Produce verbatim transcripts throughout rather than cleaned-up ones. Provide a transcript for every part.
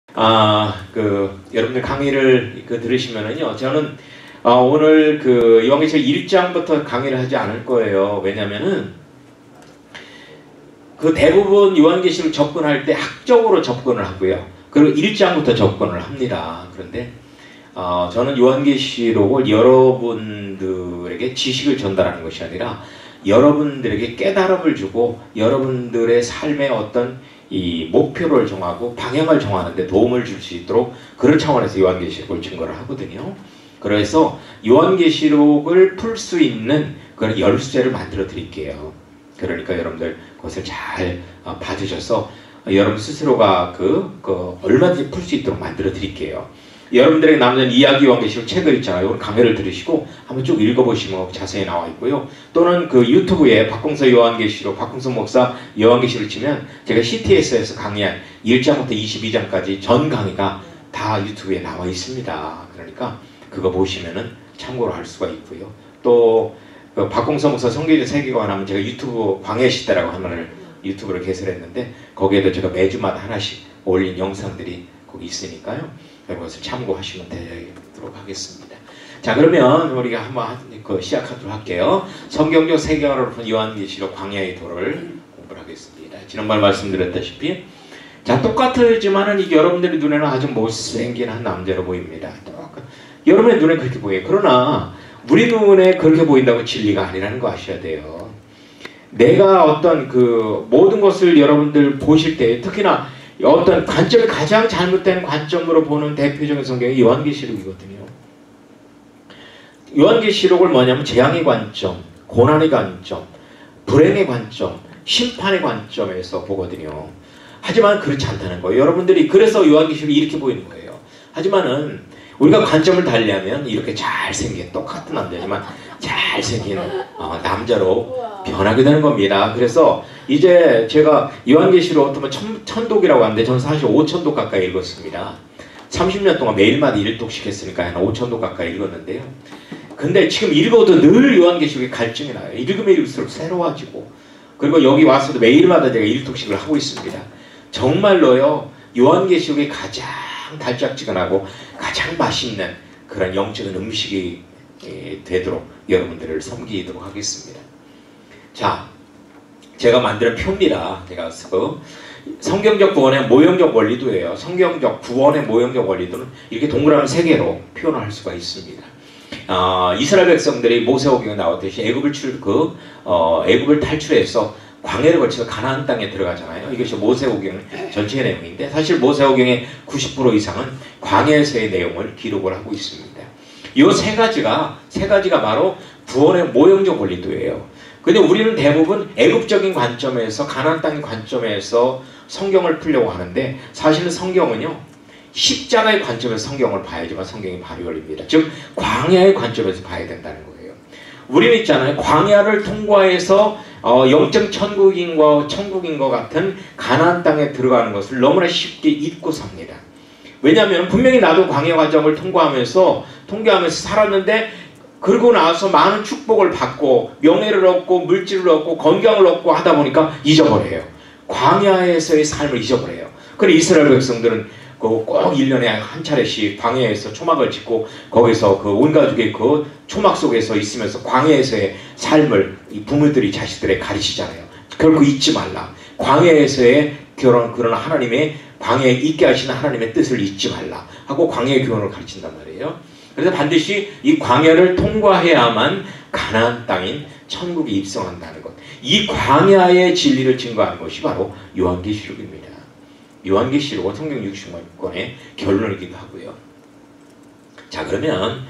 아, 그 여러분들 강의를 그 들으시면은요, 저는 어, 오늘 그 요한계시록 일 장부터 강의를 하지 않을 거예요. 왜냐면은 그 대부분 요한계시록 접근할 때 학적으로 접근을 하고요. 그리고 일 장부터 접근을 합니다. 그런데 어, 저는 요한계시록을 여러분들에게 지식을 전달하는 것이 아니라 여러분들에게 깨달음을 주고 여러분들의 삶의 어떤 이 목표를 정하고 방향을 정하는데 도움을 줄 수 있도록 그런 차원에서 요한계시록을 증거를 하거든요. 그래서 요한계시록을 풀 수 있는 그런 열쇠를 만들어 드릴게요. 그러니까 여러분들 그것을 잘 봐주셔서 여러분 스스로가 그, 그 얼마든지 풀 수 있도록 만들어 드릴게요. 여러분들에게 남는 이야기 요한계시록 책을 있잖아요. 강의를 들으시고 한번 쭉 읽어보시면 자세히 나와 있고요. 또는 그 유튜브에 박공서 요한계시록, 박공서 목사 요한계시록 치면 제가 씨티에스에서 강의한 일 장부터 이십이 장까지 전 강의가 다 유튜브에 나와 있습니다. 그러니까 그거 보시면은 참고로 할 수가 있고요. 또 그 박공서 목사 성경적 세계관 하면 제가 유튜브 광야시대라고 하나를 유튜브를 개설했는데 거기에도 제가 매주마다 하나씩 올린 영상들이 거기 있으니까요. 그것을 참고하시면 되도록 하겠습니다. 자, 그러면 우리가 한번 그 시작하도록 할게요. 성경적 세계관으로 본 요한계시록 광야의 도를 공부를 하겠습니다. 지난번에 말씀드렸다시피 자, 똑같지만은 이게 여러분들의 눈에는 아주 못생긴 한 남자로 보입니다. 여러분의 눈에 그렇게 보여요. 그러나 우리 눈에 그렇게 보인다고 진리가 아니라는 거 아셔야 돼요. 내가 어떤 그 모든 것을 여러분들 보실 때 특히나 어떤 관점이 가장 잘못된 관점으로 보는 대표적인 성경이 요한계시록이거든요. 요한계시록을 뭐냐면 재앙의 관점, 고난의 관점, 불행의 관점, 심판의 관점에서 보거든요. 하지만 그렇지 않다는 거예요. 여러분들이 그래서 요한계시록이 이렇게 보이는 거예요. 하지만은 우리가 관점을 달리하면 이렇게 잘생긴 똑같은 남자지만 잘생긴 어, 남자로 변하게 되는 겁니다. 그래서 이제 제가 요한계시록 어떻게 천, 천독이라고 하는데 저는 사실 오천 독 가까이 읽었습니다. 삼십 년 동안 매일마다 일 독씩 했으니까 한 오천 독 가까이 읽었는데요. 근데 지금 읽어도 늘 요한계시록에 갈증이 나요. 읽으면 읽을수록 새로워지고 그리고 여기 와서도 매일마다 제가 일 독씩을 하고 있습니다. 정말로요, 요한계시록이 가장 달짝지근하고 가장 맛있는 그런 영적인 음식이 되도록 여러분들을 섬기도록 하겠습니다. 자, 제가 만드는 표입니다. 제가 그 성경적 구원의 모형적 원리도예요. 성경적 구원의 모형적 원리도는 이렇게 동그라미 세 개로 표현을 할 수가 있습니다. 어, 이스라엘 백성들이 모세오경에 나왔듯이 애굽을 출 그 어, 애굽을 탈출해서 광야를 거쳐서 가나안 땅에 들어가잖아요. 이것이 모세오경 전체의 내용인데 사실 모세오경의 구십 퍼센트 이상은 광야에서의 내용을 기록을 하고 있습니다. 이 세 가지가 세 가지가 바로 구원의 모형적 원리도예요. 근데 우리는 대부분 애국적인 관점에서 가나안 땅의 관점에서 성경을 풀려고 하는데 사실은 성경은요 십자가의 관점에서 성경을 봐야지만 성경이 바로 열립니다. 즉 광야의 관점에서 봐야 된다는 거예요. 우리는 있잖아요, 광야를 통과해서 어, 영적 천국인과 천국인과 같은 가나안 땅에 들어가는 것을 너무나 쉽게 잊고 삽니다. 왜냐하면 분명히 나도 광야 과정을 통과하면서 통과하면서 살았는데 그러고 나서 많은 축복을 받고 명예를 얻고 물질을 얻고 건강을 얻고 하다 보니까 잊어버려요. 광야에서의 삶을 잊어버려요. 그래 이스라엘 백성들은 꼭 일 년에 한 차례씩 광야에서 초막을 짓고 거기서 그 온 가족의 그 초막 속에서 있으면서 광야에서의 삶을 이 부모들이 자식들에게 가르치잖아요. 결코 잊지 말라. 광야에서의 그런 그런 하나님의 광야에 있게 하시는 하나님의 뜻을 잊지 말라 하고 광야의 교훈을 가르친단 말이에요. 그래서 반드시 이 광야를 통과해야만 가나안 땅인 천국에 입성한다는 것. 이 광야의 진리를 증거하는 것이 바로 요한계시록입니다. 요한계시록은 성경 육십 권의 결론이기도 하고요. 자, 그러면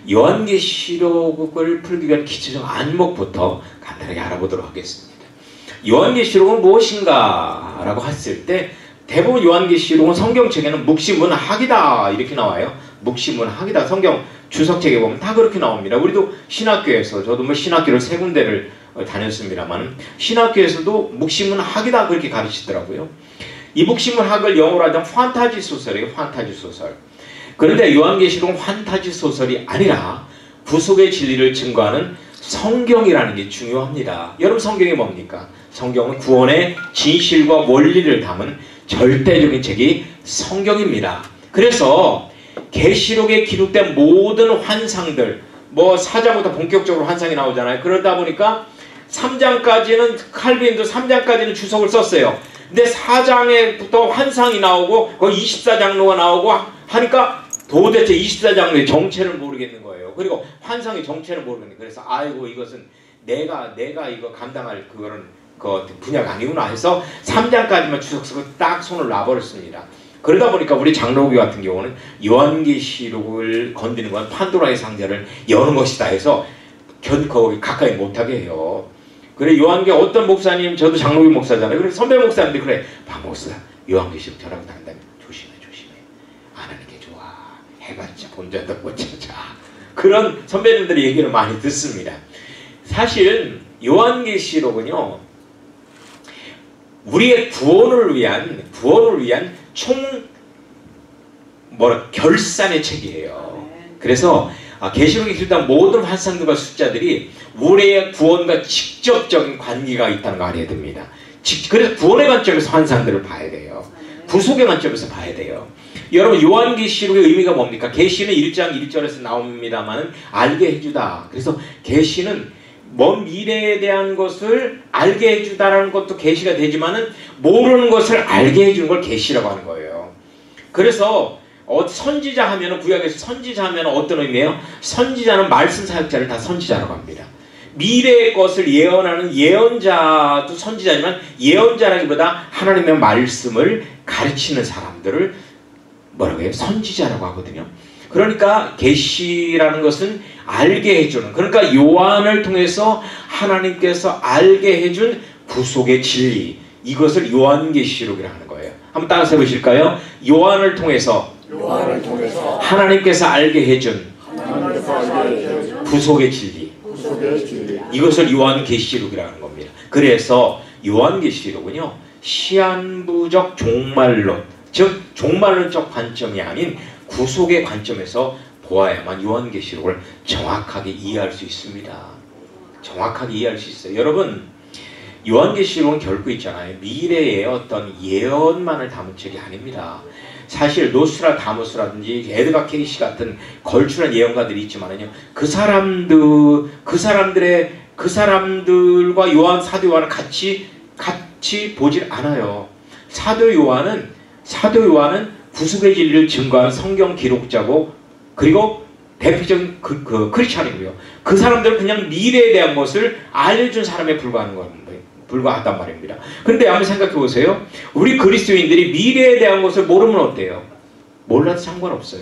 요한계시록을 풀기 위한 기초적 안목부터 간단하게 알아보도록 하겠습니다. 요한계시록은 무엇인가? 라고 했을 때 대부분 요한계시록은 성경책에는 묵시문학이다 이렇게 나와요. 묵시문학이다. 성경 주석책에 보면 다 그렇게 나옵니다. 우리도 신학교에서 저도 뭐 신학교를 세 군데를 다녔습니다만 신학교에서도 묵시문학이다 그렇게 가르치더라고요. 이 묵시문학을 영어로 하자면 판타지 소설이에요. 판타지 소설. 그런데 요한계시록은 판타지 소설이 아니라 구속의 진리를 증거하는 성경이라는 게 중요합니다. 여러분 성경이 뭡니까? 성경은 구원의 진실과 원리를 담은 절대적인 책이 성경입니다. 그래서 계시록에 기록된 모든 환상들, 뭐 사 장부터 본격적으로 환상이 나오잖아요. 그러다 보니까 삼 장까지는 칼빈도 삼 장까지는 주석을 썼어요. 근데 사 장에부터 환상이 나오고 거의 이십사 장로가 나오고 하니까 도대체 이십사 장로의 정체를 모르겠는 거예요. 그리고 환상의 정체를 모르겠는 거예요. 그래서 아이고 이것은 내가 내가 이거 감당할 그거는 그 분야가 아니구나 해서 삼 장까지만 주석 쓰고 딱 손을 놔버렸습니다. 그러다 보니까 우리 장로교 같은 경우는 요한계시록을 건드는 건 판도라의 상자를 여는 것이다 해서 견 거기 가까이 못하게 해요. 그래 요한계 어떤 목사님, 저도 장로교 목사잖아요. 그래 선배 목사인데 그래 박 목사 요한계시록 저라고 한다면 조심해 조심해 안 하는 게 좋아. 해봤자 본전도 못 찾아. 그런 선배님들의 얘기를 많이 듣습니다. 사실 요한계시록은요 우리의 구원을 위한 구원을 위한 총 뭐라 결산의 책이에요. 그래서 계시록에 기록된 모든 환상들과 숫자들이 우리의 구원과 직접적인 관계가 있다는 걸 알아야 됩니다. 그래서 구원의 관점에서 환상들을 봐야 돼요. 구속의 관점에서 봐야 돼요. 여러분 요한계시록의 의미가 뭡니까? 계시는 일 장 일 절에서 나옵니다만 알게 해주다. 그래서 계시는 먼 미래에 대한 것을 알게 해주다라는 것도 계시가 되지만은 모르는 것을 알게 해주는 걸 계시라고 하는 거예요. 그래서 어, 선지자 하면은 구약에서 선지자 하면은 어떤 의미예요? 선지자는 말씀 사역자를 다 선지자라고 합니다. 미래의 것을 예언하는 예언자도 선지자지만 예언자라기보다 하나님의 말씀을 가르치는 사람들을 뭐라고 해요? 선지자라고 하거든요. 그러니까 계시라는 것은 알게 해주는, 그러니까 요한을 통해서 하나님께서 알게 해준 구속의 진리, 이것을 요한계시록이라 하는 거예요. 한번 따라서 해보실까요? 요한을 통해서, 요한을 통해서 하나님께서 알게 해준 하나님께서 알게 해준 구속의 진리, 구속의 진리, 이것을 요한계시록이라 하는 겁니다. 그래서 요한계시록은요 시한부적 종말론, 즉 종말론적 관점이 아닌 구속의 관점에서 보아야만 요한계시록을 정확하게 이해할 수 있습니다. 정확하게 이해할 수 있어요. 여러분 요한계시록은 결코 있잖아요. 미래의 어떤 예언만을 담은 책이 아닙니다. 사실 노스트라다무스라든지 에드가 케이시 같은 걸출한 예언가들이 있지만은요, 그 사람들 그 사람들의 그 사람들과 요한 사도 요한은 같이 같이 보질 않아요. 사도 요한은 사도 요한은 구속의 진리를 증거한 성경 기록자고 그리고 대표적인 그, 그 크리스찬이고요. 그 사람들은 그냥 미래에 대한 것을 알려준 사람에 불과하는 겁니다. 불과하단 말입니다. 그런데 한번 생각해 보세요. 우리 그리스도인들이 미래에 대한 것을 모르면 어때요? 몰라도 상관없어요.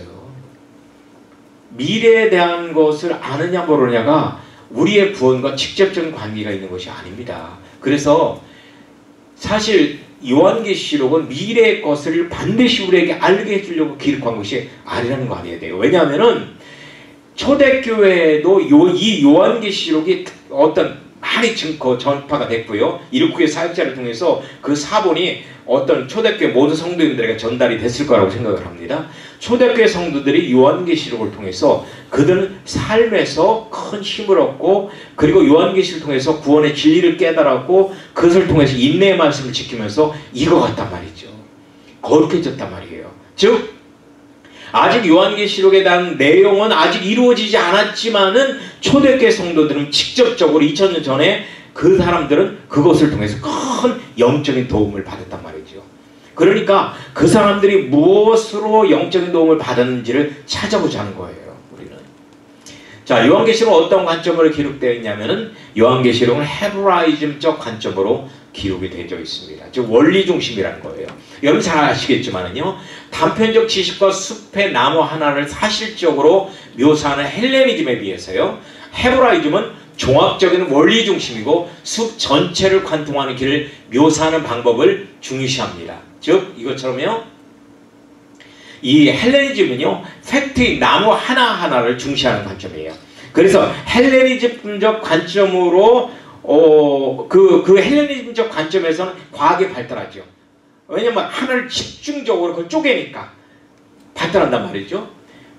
미래에 대한 것을 아느냐 모르느냐가 우리의 구원과 직접적인 관계가 있는 것이 아닙니다. 그래서 사실 요한계시록은 미래의 것을 반드시 우리에게 알게 해주려고 기록한 것이 아니라는 거 알아야 돼요. 왜냐하면은 초대교회도 요, 이 요한계시록이 어떤 많이 증거 전파가 됐고요. 이르쿠의 사역자를 통해서 그 사본이 어떤 초대교회 모든 성도님들에게 전달이 됐을 거라고 생각을 합니다. 초대교회 성도들이 요한계시록을 통해서 그들은 삶에서 큰 힘을 얻고 그리고 요한계시록을 통해서 구원의 진리를 깨달았고 그것을 통해서 인내의 말씀을 지키면서 익어갔단 말이죠. 거룩해졌단 말이에요. 즉 아직 요한계시록에 대한 내용은 아직 이루어지지 않았지만은 초대교회 성도들은 직접적으로 이천 년 전에 그 사람들은 그것을 통해서 큰 영적인 도움을 받았단 말이죠. 그러니까 그 사람들이 무엇으로 영적인 도움을 받았는지를 찾아보자는 거예요. 우리는. 자, 요한계시록은 어떤 관점으로 기록되어 있냐면은 요한계시록은 헤브라이즘적 관점으로 기록이 되어 있습니다. 즉 원리 중심이라는 거예요. 여러분 잘 아시겠지만은요, 단편적 지식과 숲의 나무 하나를 사실적으로 묘사하는 헬레니즘에 비해서요, 헤브라이즘은 종합적인 원리 중심이고 숲 전체를 관통하는 길을 묘사하는 방법을 중요시합니다. 즉 이것처럼요, 이 헬레니즘은요 팩트의 나무 하나하나를 중시하는 관점이에요. 그래서 헬레니즘적 관점으로 어, 그, 그 헬레니즘적 관점에서는 과학이 발달하죠. 왜냐면 하나를 집중적으로 그걸 쪼개니까 발달한단 말이죠.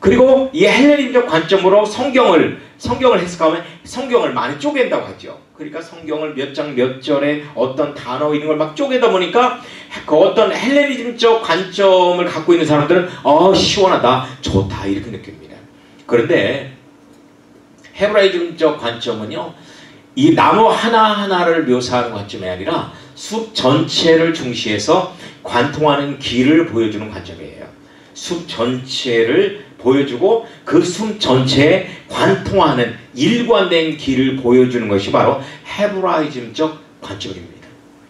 그리고 이 헬레니즘적 관점으로 성경을 성경을 해석하면 성경을 많이 쪼갠다고 하죠. 그러니까 성경을 몇 장 몇 절에 어떤 단어 이런 걸 막 쪼개다 보니까 그 어떤 헬레니즘적 관점을 갖고 있는 사람들은 어 시원하다, 좋다 이렇게 느낍니다. 그런데 헤브라이즘적 관점은요, 이 나무 하나하나를 묘사하는 관점이 아니라 숲 전체를 중시해서 관통하는 길을 보여주는 관점이에요. 숲 전체를 보여주고 그 숲 전체에 관통하는 일관된 길을 보여주는 것이 바로 헤브라이즘적 관점입니다.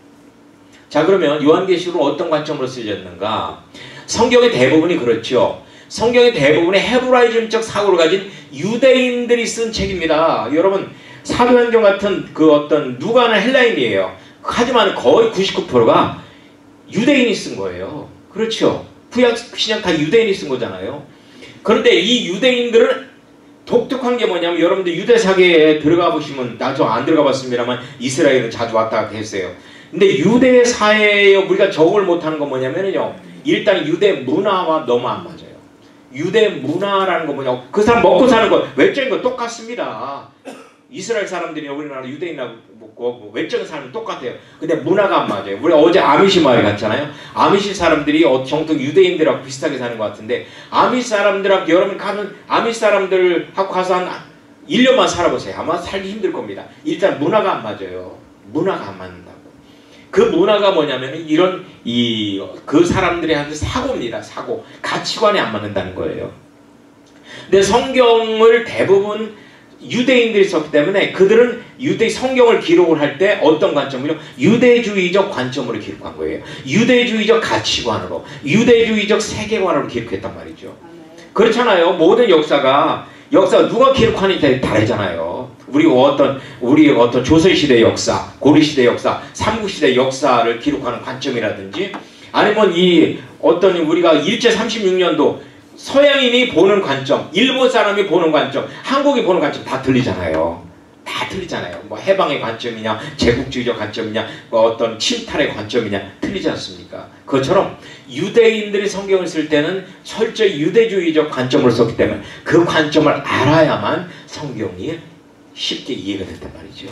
자, 그러면 요한계시록은 어떤 관점으로 쓰여졌는가? 성경의 대부분이 그렇죠. 성경의 대부분의 헤브라이즘적 사고를 가진 유대인들이 쓴 책입니다. 여러분, 사도행전 같은 그 어떤 누가는 헬라인이에요. 하지만 거의 구십구 퍼센트가 유대인이 쓴 거예요. 그렇죠. 구약 신약 다 유대인이 쓴 거잖아요. 그런데 이 유대인들은 독특한 게 뭐냐면, 여러분들 유대사계에 들어가 보시면, 나 저 안 들어가 봤습니다만 이스라엘은 자주 왔다 갔다 했어요. 근데 유대사회에 우리가 적응을 못하는 건 뭐냐면요, 일단 유대 문화와 너무 안 맞아요. 유대 문화라는 건 뭐냐, 그 사람 먹고 사는 거 외적인 거 똑같습니다. 이스라엘 사람들이 우리나라 유대인하고 먹고 외적인 사람은 똑같아요. 근데 문화가 안 맞아요. 우리 어제 아미시 마을에 갔잖아요. 아미시 사람들이 정통 유대인들하고 비슷하게 사는 것 같은데, 아미시 사람들하고 여러분 가면 아미시 사람들하고 가서 한 일 년만 살아보세요. 아마 살기 힘들 겁니다. 일단 문화가 안 맞아요. 문화가 안 맞는다고. 그 문화가 뭐냐면 이런 이 그 사람들이 하는 사고입니다. 사고. 가치관이 안 맞는다는 거예요. 근데 성경을 대부분 유대인들이 썼기 때문에 그들은 유대 성경을 기록을 할 때 어떤 관점으로? 유대주의적 관점으로 기록한 거예요. 유대주의적 가치관으로, 유대주의적 세계관으로 기록했단 말이죠. 그렇잖아요. 모든 역사가 역사가 누가 기록하는지 다르잖아요. 우리 어떤 우리 어떤 조선시대 역사, 고려시대 역사, 삼국시대 역사를 기록하는 관점이라든지, 아니면 이 어떤 우리가 일제 삼십육 년도 서양인이 보는 관점, 일본 사람이 보는 관점, 한국이 보는 관점 다 틀리잖아요. 다 틀리잖아요. 뭐 해방의 관점이냐, 제국주의적 관점이냐, 뭐 어떤 침탈의 관점이냐, 틀리지 않습니까? 그것처럼 유대인들이 성경을 쓸 때는 철저히 유대주의적 관점으로 썼기 때문에 그 관점을 알아야만 성경이 쉽게 이해가 됐단 말이죠.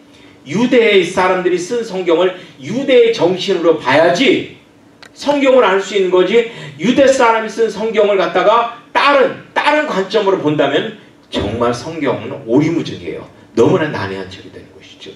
유대 사람들이 쓴 성경을 유대의 정신으로 봐야지 성경을 알 수 있는 거지, 유대 사람이 쓴 성경을 갖다가 다른 다른 관점으로 본다면 정말 성경은 오리무중이에요. 너무나 난해한 책이 되는 것이죠.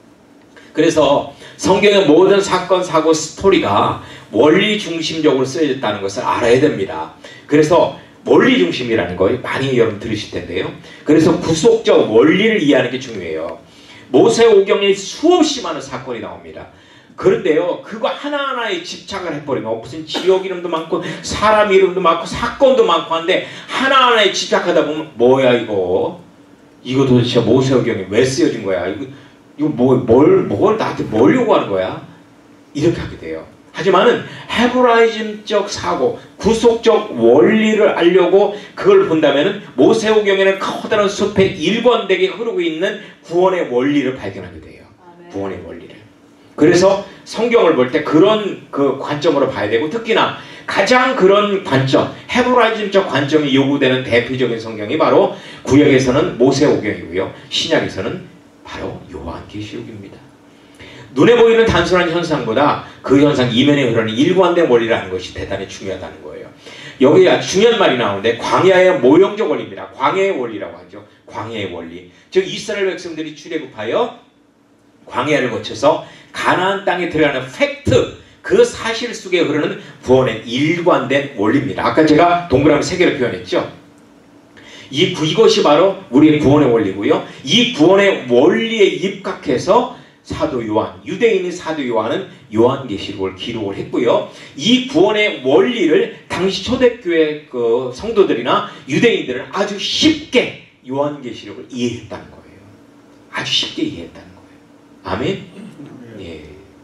그래서 성경의 모든 사건, 사고, 스토리가 원리 중심적으로 쓰여졌다는 것을 알아야 됩니다. 그래서 원리 중심이라는 거 많이 여러분 들으실 텐데요. 그래서 구속적 원리를 이해하는 게 중요해요. 모세오경에 수없이 많은 사건이 나옵니다. 그런데요, 그거 하나하나에 집착을 해버리면 무슨 지역 이름도 많고 사람 이름도 많고 사건도 많고 한데 하나하나에 집착하다 보면 뭐야 이거 이거 도대체 모세오경에 왜 쓰여진 거야, 이거 이거 뭐, 뭘, 뭘 나한테 뭘 요구하는 거야, 이렇게 하게 돼요. 하지만은 헤브라이즘적 사고, 구속적 원리를 알려고 그걸 본다면은 모세오경에는 커다란 숲에 일관되게 흐르고 있는 구원의 원리를 발견하게 돼요. 구원의 원리를. 그래서 성경을 볼 때 그런 그 관점으로 봐야 되고, 특히나 가장 그런 관점, 헤브라이즘적 관점이 요구되는 대표적인 성경이 바로 구약에서는 모세오경이고요, 신약에서는 바로 요한계시록입니다. 눈에 보이는 단순한 현상보다 그 현상 이면에 흐르는 일관된 원리를 아는 것이 대단히 중요하다는 거예요. 여기 아주 중요한 말이 나오는데, 광야의 모형적 원리입니다. 광야의 원리라고 하죠. 광야의 원리. 즉 이스라엘 백성들이 출애굽하여 광야를 거쳐서 가나안 땅에 들어가는 팩트, 그 사실 속에 흐르는 구원의 일관된 원리입니다. 아까 제가 동그라미 세 개를 표현했죠. 이, 이것이 바로 우리의 구원의 원리고요. 이 구원의 원리에 입각해서 사도 요한, 유대인인 사도 요한은 요한계시록을 기록을 했고요. 이 구원의 원리를 당시 초대교회 그 성도들이나 유대인들은 아주 쉽게 요한계시록을 이해했다는 거예요. 아주 쉽게 이해했다는 거예요. 아멘? 예.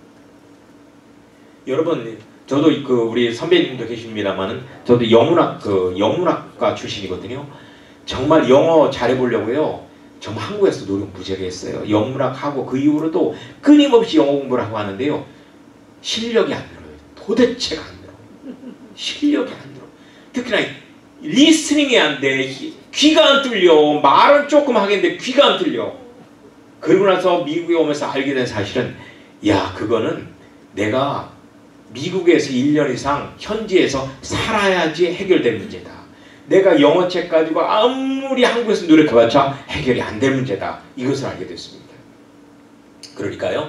여러분, 저도 그 우리 선배님도 계십니다만은 저도 영문학 그 영문학과 출신이거든요. 정말 영어 잘해보려고요, 정말 한국에서 노력 무지하게 했어요. 영문학하고 그 이후로도 끊임없이 영어 공부를 하고 하는데요, 실력이 안 늘어요. 도대체가 안 늘어요. 실력이 안 늘어요. 특히나 리스닝이 안 돼. 귀가 안 뚫려. 말은 조금 하겠는데 귀가 안 뚫려. 그러고 나서 미국에 오면서 알게 된 사실은 야 그거는 내가 미국에서 일 년 이상 현지에서 살아야지 해결될 문제다. 내가 영어책 가지고 아무리 한국에서 노력해봤자 해결이 안 될 문제다. 이것을 알게 됐습니다. 그러니까요.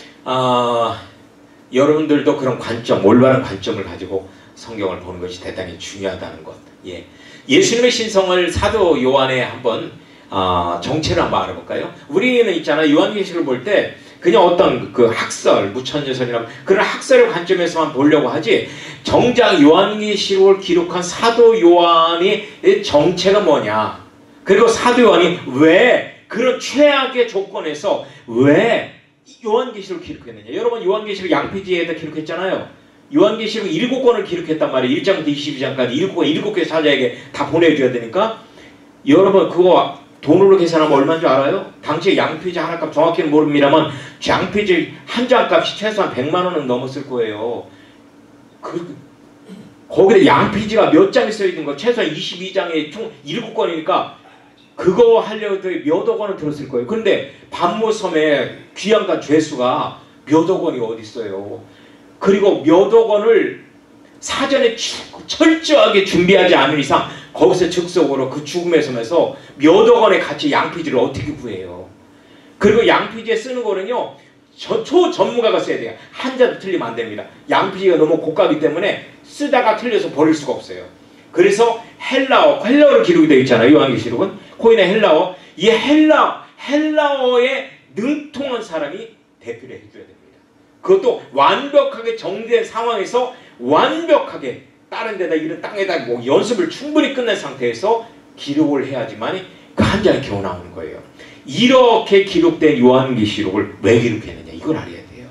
아, 여러분들도 그런 관점, 올바른 관점을 가지고 성경을 보는 것이 대단히 중요하다는 것. 예. 예수님의 신성을 사도 요한에 한번 아, 정체를 한번 알아볼까요? 우리는 있잖아요. 요한계시록을 볼 때 그냥 어떤 그 학설, 무천여설이나 그런 학설의 관점에서만 보려고 하지 정작 요한계시록을 기록한 사도 요한의 정체가 뭐냐? 그리고 사도 요한이 왜 그런 최악의 조건에서 왜 요한계시록을 기록했느냐? 여러분 요한계시록 양피지에다 기록했잖아요. 요한계시록 일곱 권을 기록했단 말이에요. 일 장부터 이십이 장까지 일곱 권, 일곱 개 사자에게 다 보내줘야 되니까 여러분 그거 돈으로 계산하면 얼마인 줄 알아요? 당시에 양피지 하나값 정확히는 모릅니다만 양피지 한 장값이 최소한 백만 원은 넘었을 거예요. 그, 거기에 양피지가 몇 장이 써있는 거 최소한 이십이 장에 총 일곱 권이니까 그거 하려고 몇억 원은 들었을 거예요. 그런데 반모섬에 귀양간 죄수가 몇억 원이 어디 있어요. 그리고 몇억 원을 사전에 철저하게 준비하지 않은 이상 거기서 즉석으로 그 죽음의 섬에서 몇억 원의 가치 양피지를 어떻게 구해요. 그리고 양피지에 쓰는 거는요 저, 초전문가가 써야 돼요. 한자도 틀리면 안 됩니다. 양피지가 너무 고가이기 때문에 쓰다가 틀려서 버릴 수가 없어요. 그래서 헬라어, 헬라어로 기록이 되어 있잖아요. 요한계시록은 코인의 헬라어. 이 헬라, 헬라어에 능통한 사람이 대표를 해줘야 됩니다. 그것도 완벽하게 정리된 상황에서 완벽하게 다른 데다 이런 땅에다 뭐 연습을 충분히 끝낸 상태에서 기록을 해야지만 그 한 장이 겨우 나오는 거예요. 이렇게 기록된 요한계시록을 왜 기록했느냐 이걸 알아야 돼요.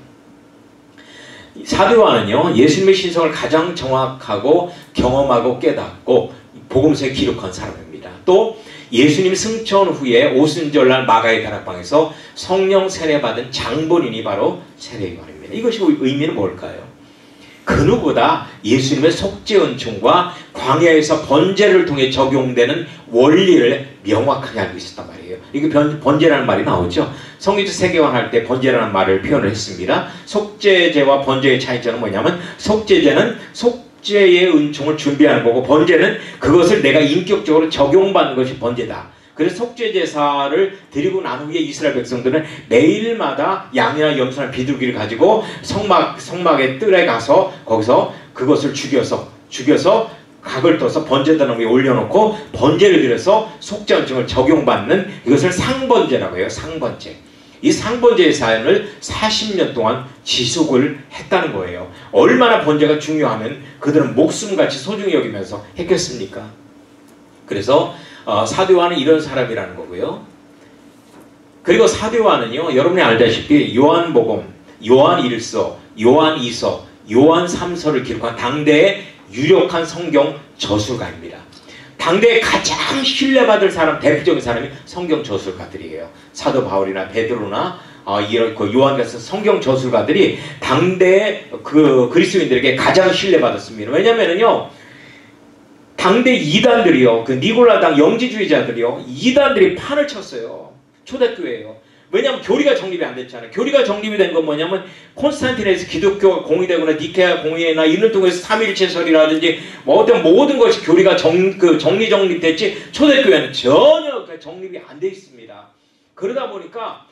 사도 요한은요 예수님의 신성을 가장 정확하고 경험하고 깨닫고 복음서에 기록한 사람입니다. 또 예수님 승천 후에 오순절날 마가의 다락방에서 성령 세례받은 장본인이 바로 세례 요한입니다. 이것이 의미는 뭘까요? 그 누구보다 예수님의 속죄 은총과 광야에서 번제를 통해 적용되는 원리를 명확하게 알고 있었단 말이에요. 이게 번제라는 말이 나오죠. 성경에서 세계화할 때 번제라는 말을 표현을 했습니다. 속죄제와 번제의 차이점은 뭐냐면 속죄제는 속죄의 은총을 준비하는 거고 번제는 그것을 내가 인격적으로 적용받는 것이 번제다. 그래서 속죄제사를 드리고 난 후에 이스라엘 백성들은 매일마다 양이나 염소나 비둘기를 가지고 성막, 성막의 뜰에 가서 거기서 그것을 죽여서 죽여서 각을 떠서 번제단 위에 올려놓고 번제를 드려서 속죄 은총을 적용받는 이것을 상번제라고 해요. 상번제. 이 상번제의 사연을 사십 년 동안 지속을 했다는 거예요. 얼마나 번제가 중요하면 그들은 목숨같이 소중히 여기면서 했겠습니까? 그래서 어, 사도 요한은 이런 사람이라는 거고요. 그리고 사도 요한은요 여러분이 알다시피 요한복음, 요한 일서, 요한 이서, 요한 삼서를 기록한 당대의 유력한 성경 저술가입니다. 당대에 가장 신뢰받을 사람, 대표적인 사람이 성경 저술가들이에요. 사도 바울이나 베드로나 어, 이런 그 요한 같은 성경 저술가들이 당대의 그 그리스도인들에게 가장 신뢰받았습니다. 왜냐면은요 당대 이단들이요, 그 니골라당 영지주의자들이요, 이단들이 판을 쳤어요. 초대교회예요. 왜냐하면 교리가 정립이 안 됐잖아요. 교리가 정립이 된 건 뭐냐면 콘스탄티네에서 기독교가 공의되거나 니케아 공의회나 이를 통해서 삼위일체설이라든지 뭐 어떤 모든 것이 교리가 정, 그 정리 정립됐지 초대교회는 전혀 정립이 안 돼 있습니다. 그러다 보니까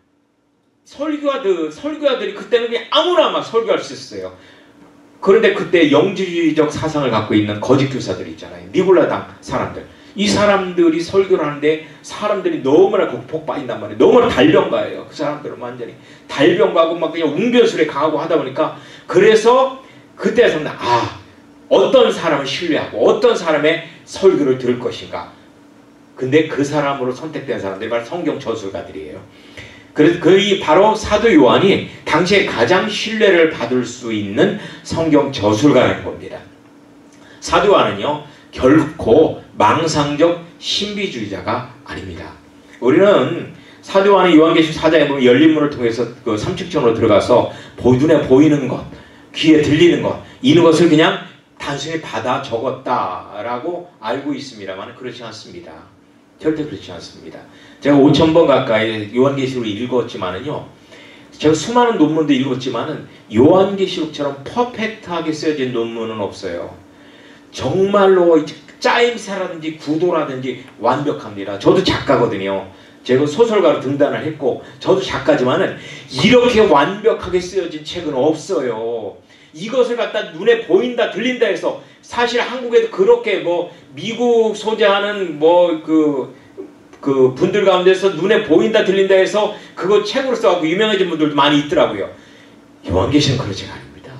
설교하들, 설교하들이 그때는 그냥 아무나 막 설교할 수 있었어요. 그런데 그때 영지주의적 사상을 갖고 있는 거짓 교사들이 있잖아요. 니골라당 사람들. 이 사람들이 설교를 하는데 사람들이 너무나 폭 빠진단 말이에요. 너무나 달변가예요. 그 사람들은 완전히 달변가고 막 그냥 웅변술에 강하고 하다 보니까 그래서 그때서는 아 어떤 사람을 신뢰하고 어떤 사람의 설교를 들을 것인가. 근데 그 사람으로 선택된 사람들이 바로 성경 저술가들이에요. 그래서 그이 바로 사도 요한이 당시에 가장 신뢰를 받을 수 있는 성경 저술가라는 겁니다. 사도 요한은요 결코 망상적 신비주의자가 아닙니다. 우리는 사도 요한의 요한계시록 사 장에 보면 열린 문을 통해서 그 삼축전으로 들어가서 눈에 보이는 것, 귀에 들리는 것, 이런 것을 그냥 단순히 받아 적었다라고 알고 있습니다만 그렇지 않습니다. 절대 그렇지 않습니다. 제가 오천 번 가까이 요한계시록을 읽었지만은요, 제가 수많은 논문도 읽었지만은 요한계시록처럼 퍼펙트하게 쓰여진 논문은 없어요. 정말로 짜임새라든지 구도라든지 완벽합니다. 저도 작가거든요. 제가 소설가로 등단을 했고 저도 작가지만은 이렇게 완벽하게 쓰여진 책은 없어요. 이것을 갖다 눈에 보인다 들린다 해서 사실 한국에도 그렇게 뭐 미국 소재하는 뭐 그 그 분들 가운데서 눈에 보인다 들린다 해서 그거 책으로 써갖고 유명해진 분들도 많이 있더라고요. 요한계시록은 그렇지가 아닙니다.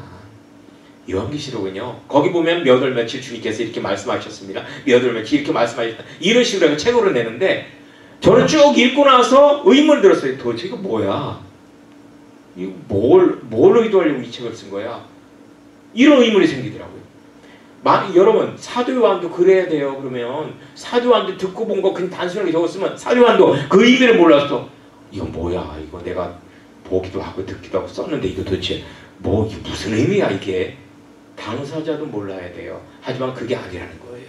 요한계시록은요, 거기 보면 몇 월 며칠 주님께서 이렇게 말씀하셨습니다. 몇 월 며칠 이렇게 말씀하셨다. 이런 식으로 책으로 내는데 저는 쭉 읽고 나서 의문을 들었어요. 도대체 이거 뭐야? 이거 뭘, 뭘 의도하려고 이 책을 쓴 거야? 이런 의문이 생기더라고요. 만, 여러분 사도 요한도 그래야 돼요. 그러면 사도 요한도 듣고 본 거 그냥 단순하게 적었으면 사도 요한도 그 의미를 몰랐어. 이거 뭐야? 이거 내가 보기도 하고 듣기도 하고 썼는데 이거 도대체 뭐 이게 무슨 의미야 이게? 당사자도 몰라야 돼요. 하지만 그게 아니라는 거예요.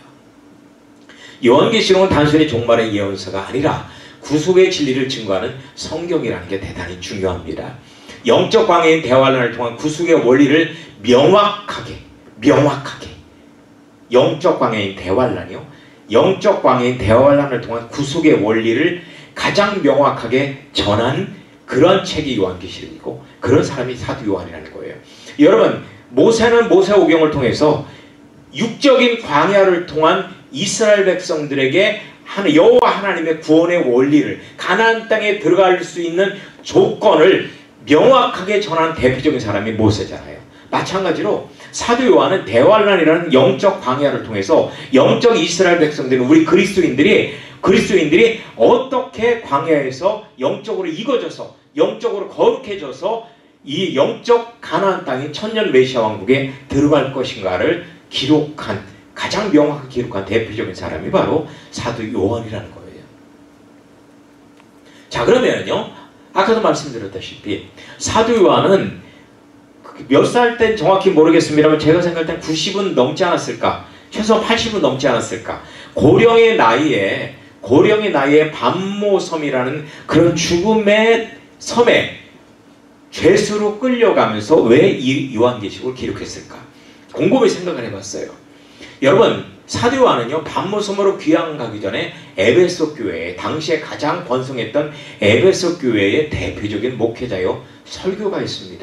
요한계시록은 단순히 종말의 예언서가 아니라 구속의 진리를 증거하는 성경이라는 게 대단히 중요합니다. 영적 광해인 대환란을 통한 구속의 원리를 명확하게 명확하게 영적 광해인 대환란이요. 영적 광해인 대환란을 통한 구속의 원리를 가장 명확하게 전한 그런 책이 요한계시록이고 그런 사람이 사도 요한이라는 거예요. 여러분, 모세는 모세오경을 통해서 육적인 광야를 통한 이스라엘 백성들에게 여호와 하나님의 구원의 원리를, 가나안 땅에 들어갈 수 있는 조건을 명확하게 전한 대표적인 사람이 모세잖아요. 마찬가지로 사도 요한은 대환란이라는 영적 광야를 통해서 영적 이스라엘 백성들은 우리 그리스도인들이 그리스도인들이 어떻게 광야에서 영적으로 익어져서 영적으로 거룩해져서 이 영적 가나안 땅인 천년 메시아 왕국에 들어갈 것인가를 기록한, 가장 명확하게 기록한 대표적인 사람이 바로 사도 요한이라는 거예요. 자, 그러면요, 아까도 말씀드렸다시피 사도 요한은 몇 살 땐 정확히 모르겠습니다만 제가 생각할 땐 구십은 넘지 않았을까, 최소한 팔십은 넘지 않았을까. 고령의 나이에 고령의 나이에 반모섬이라는 그런 죽음의 섬에 죄수로 끌려가면서 왜 이 요한계시록을 기록했을까? 곰곰이 생각을 해봤어요. 여러분, 사도 요한은요, 반모섬으로 귀양 가기 전에 에베소 교회에, 당시에 가장 번성했던 에베소 교회의 대표적인 목회자요 설교가 있습니다.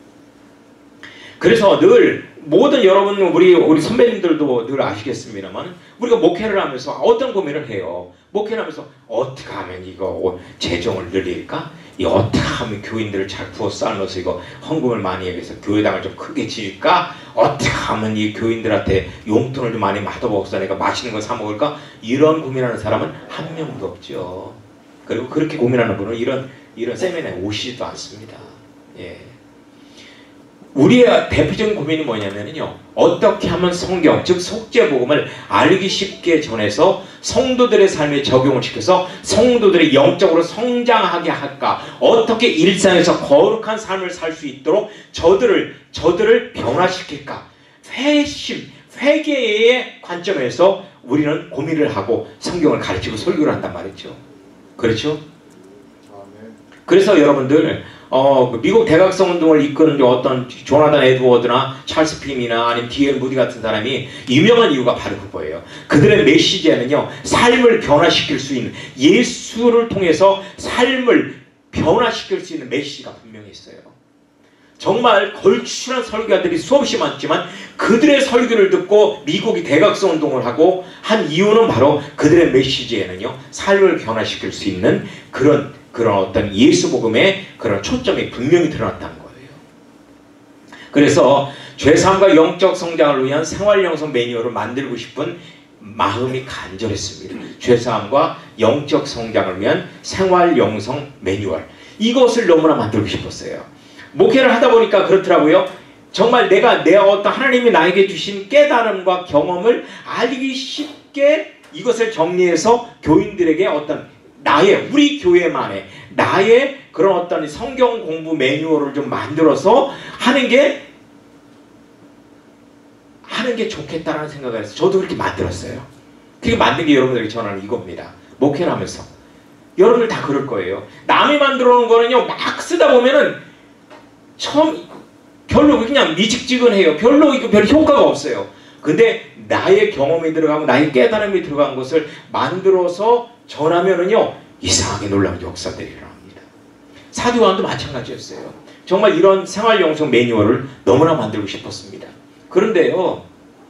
그래서 늘 모든 여러분, 우리 우리 선배님들도 늘 아시겠습니다만 우리가 목회를 하면서 어떤 고민을 해요. 목회를 하면서 어떻게 하면 이거 재정을 늘릴까? 이 어떻게 하면 교인들을 잘 부어 쌓아놓아서 이거 헌금을 많이 해서 교회당을 좀 크게 지을까? 어떻게 하면 이 교인들한테 용돈을 좀 많이 받아먹어서 내가 맛있는 거 사 먹을까? 이런 고민하는 사람은 한 명도 없죠. 그리고 그렇게 고민하는 분은 이런 이런 세미나에 오시지도 않습니다. 예. 우리의 대표적인 고민이 뭐냐면요, 어떻게 하면 성경, 즉 속죄복음을 알기 쉽게 전해서 성도들의 삶에 적용을 시켜서 성도들이 영적으로 성장하게 할까, 어떻게 일상에서 거룩한 삶을 살 수 있도록 저들을 저들을 변화시킬까. 회심, 회개의 관점에서 우리는 고민을 하고 성경을 가르치고 설교를 한단 말이죠. 그렇죠? 그래서 여러분들 어, 미국 대각성 운동을 이끄는 어떤 조나단 에드워드나 찰스 핌이나 아니면 디엘 무디 같은 사람이 유명한 이유가 바로 그거예요. 그들의 메시지에는요, 삶을 변화시킬 수 있는, 예수를 통해서 삶을 변화시킬 수 있는 메시지가 분명히 있어요. 정말 걸출한 설교가들이 수없이 많지만 그들의 설교를 듣고 미국이 대각성 운동을 하고 한 이유는 바로 그들의 메시지에는요, 삶을 변화시킬 수 있는 그런 그런 어떤 예수 복음의 그런 초점이 분명히 드러났다는 거예요. 그래서 죄사함과 영적 성장을 위한 생활 영성 매뉴얼을 만들고 싶은 마음이 간절했습니다. 죄사함과 영적 성장을 위한 생활 영성 매뉴얼, 이것을 너무나 만들고 싶었어요. 목회를 하다 보니까 그렇더라고요. 정말 내가 내 어떤 하나님이 나에게 주신 깨달음과 경험을 알기 쉽게 이것을 정리해서 교인들에게 어떤 나의, 우리 교회만의 나의 그런 어떤 성경 공부 매뉴얼을 좀 만들어서 하는 게 하는 게 좋겠다라는 생각을 해서 저도 그렇게 만들었어요. 그렇게 만든 게 여러분들에게 전하는 이겁니다. 목회를 하면서 여러분들 다 그럴 거예요. 남이 만들어 놓은 거는요 막 쓰다 보면은 처음 별로 그냥 미직지근해요. 별로 이거 별 효과가 없어요. 근데 나의 경험이 들어가고 나의 깨달음이 들어간 것을 만들어서 전하면은요 이상하게 놀라운 역사들이 일어납니다. 사도 요한도 마찬가지였어요. 정말 이런 생활영성 매뉴얼을 너무나 만들고 싶었습니다. 그런데요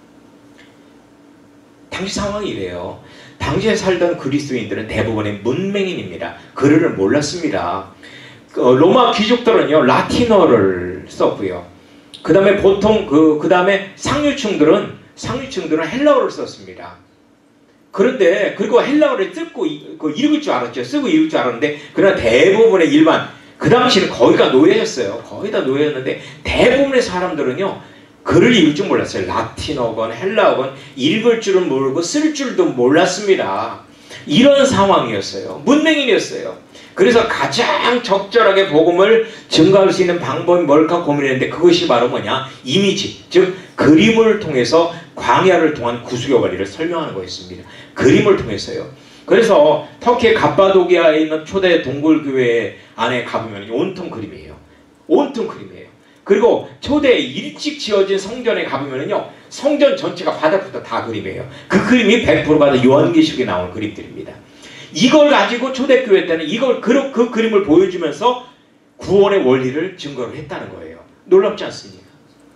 당시 상황이 이래요. 당시에 살던 그리스도인들은 대부분의 문맹인입니다. 글을 몰랐습니다. 어, 로마 귀족들은요 라틴어를 썼고요. 그 다음에 보통 그, 그 다음에 상류층들은 상류층들은 헬라어를 썼습니다. 그런데 그리고 헬라어를 쓰고 그 읽을 줄 알았죠. 쓰고 읽을 줄 알았는데 그러나 대부분의 일반 그 당시는 거의 다 노예였어요. 거의 다 노예였는데 대부분의 사람들은요 글을 읽을 줄 몰랐어요. 라틴어건 헬라어건 읽을 줄은 모르고 쓸 줄도 몰랐습니다. 이런 상황이었어요. 문맹인이었어요. 그래서 가장 적절하게 복음을 증가할 수 있는 방법이 뭘까 고민했는데 그것이 바로 뭐냐? 이미지, 즉 그림을 통해서 광야를 통한 구수교 관리를 설명하는 거였습니다. 그림을 통해서요. 그래서 터키의 갑바도기아에 있는 초대 동굴교회 안에 가보면 온통 그림이에요. 온통 그림이에요. 그리고 초대 일찍 지어진 성전에 가보면요 성전 전체가 바닥부터 다 그림이에요. 그 그림이 백 퍼센트가 요한계시록에 나오는 그림들입니다. 이걸 가지고 초대교회 때는 이걸 그, 그 그림을 보여주면서 구원의 원리를 증거를 했다는 거예요. 놀랍지 않습니까?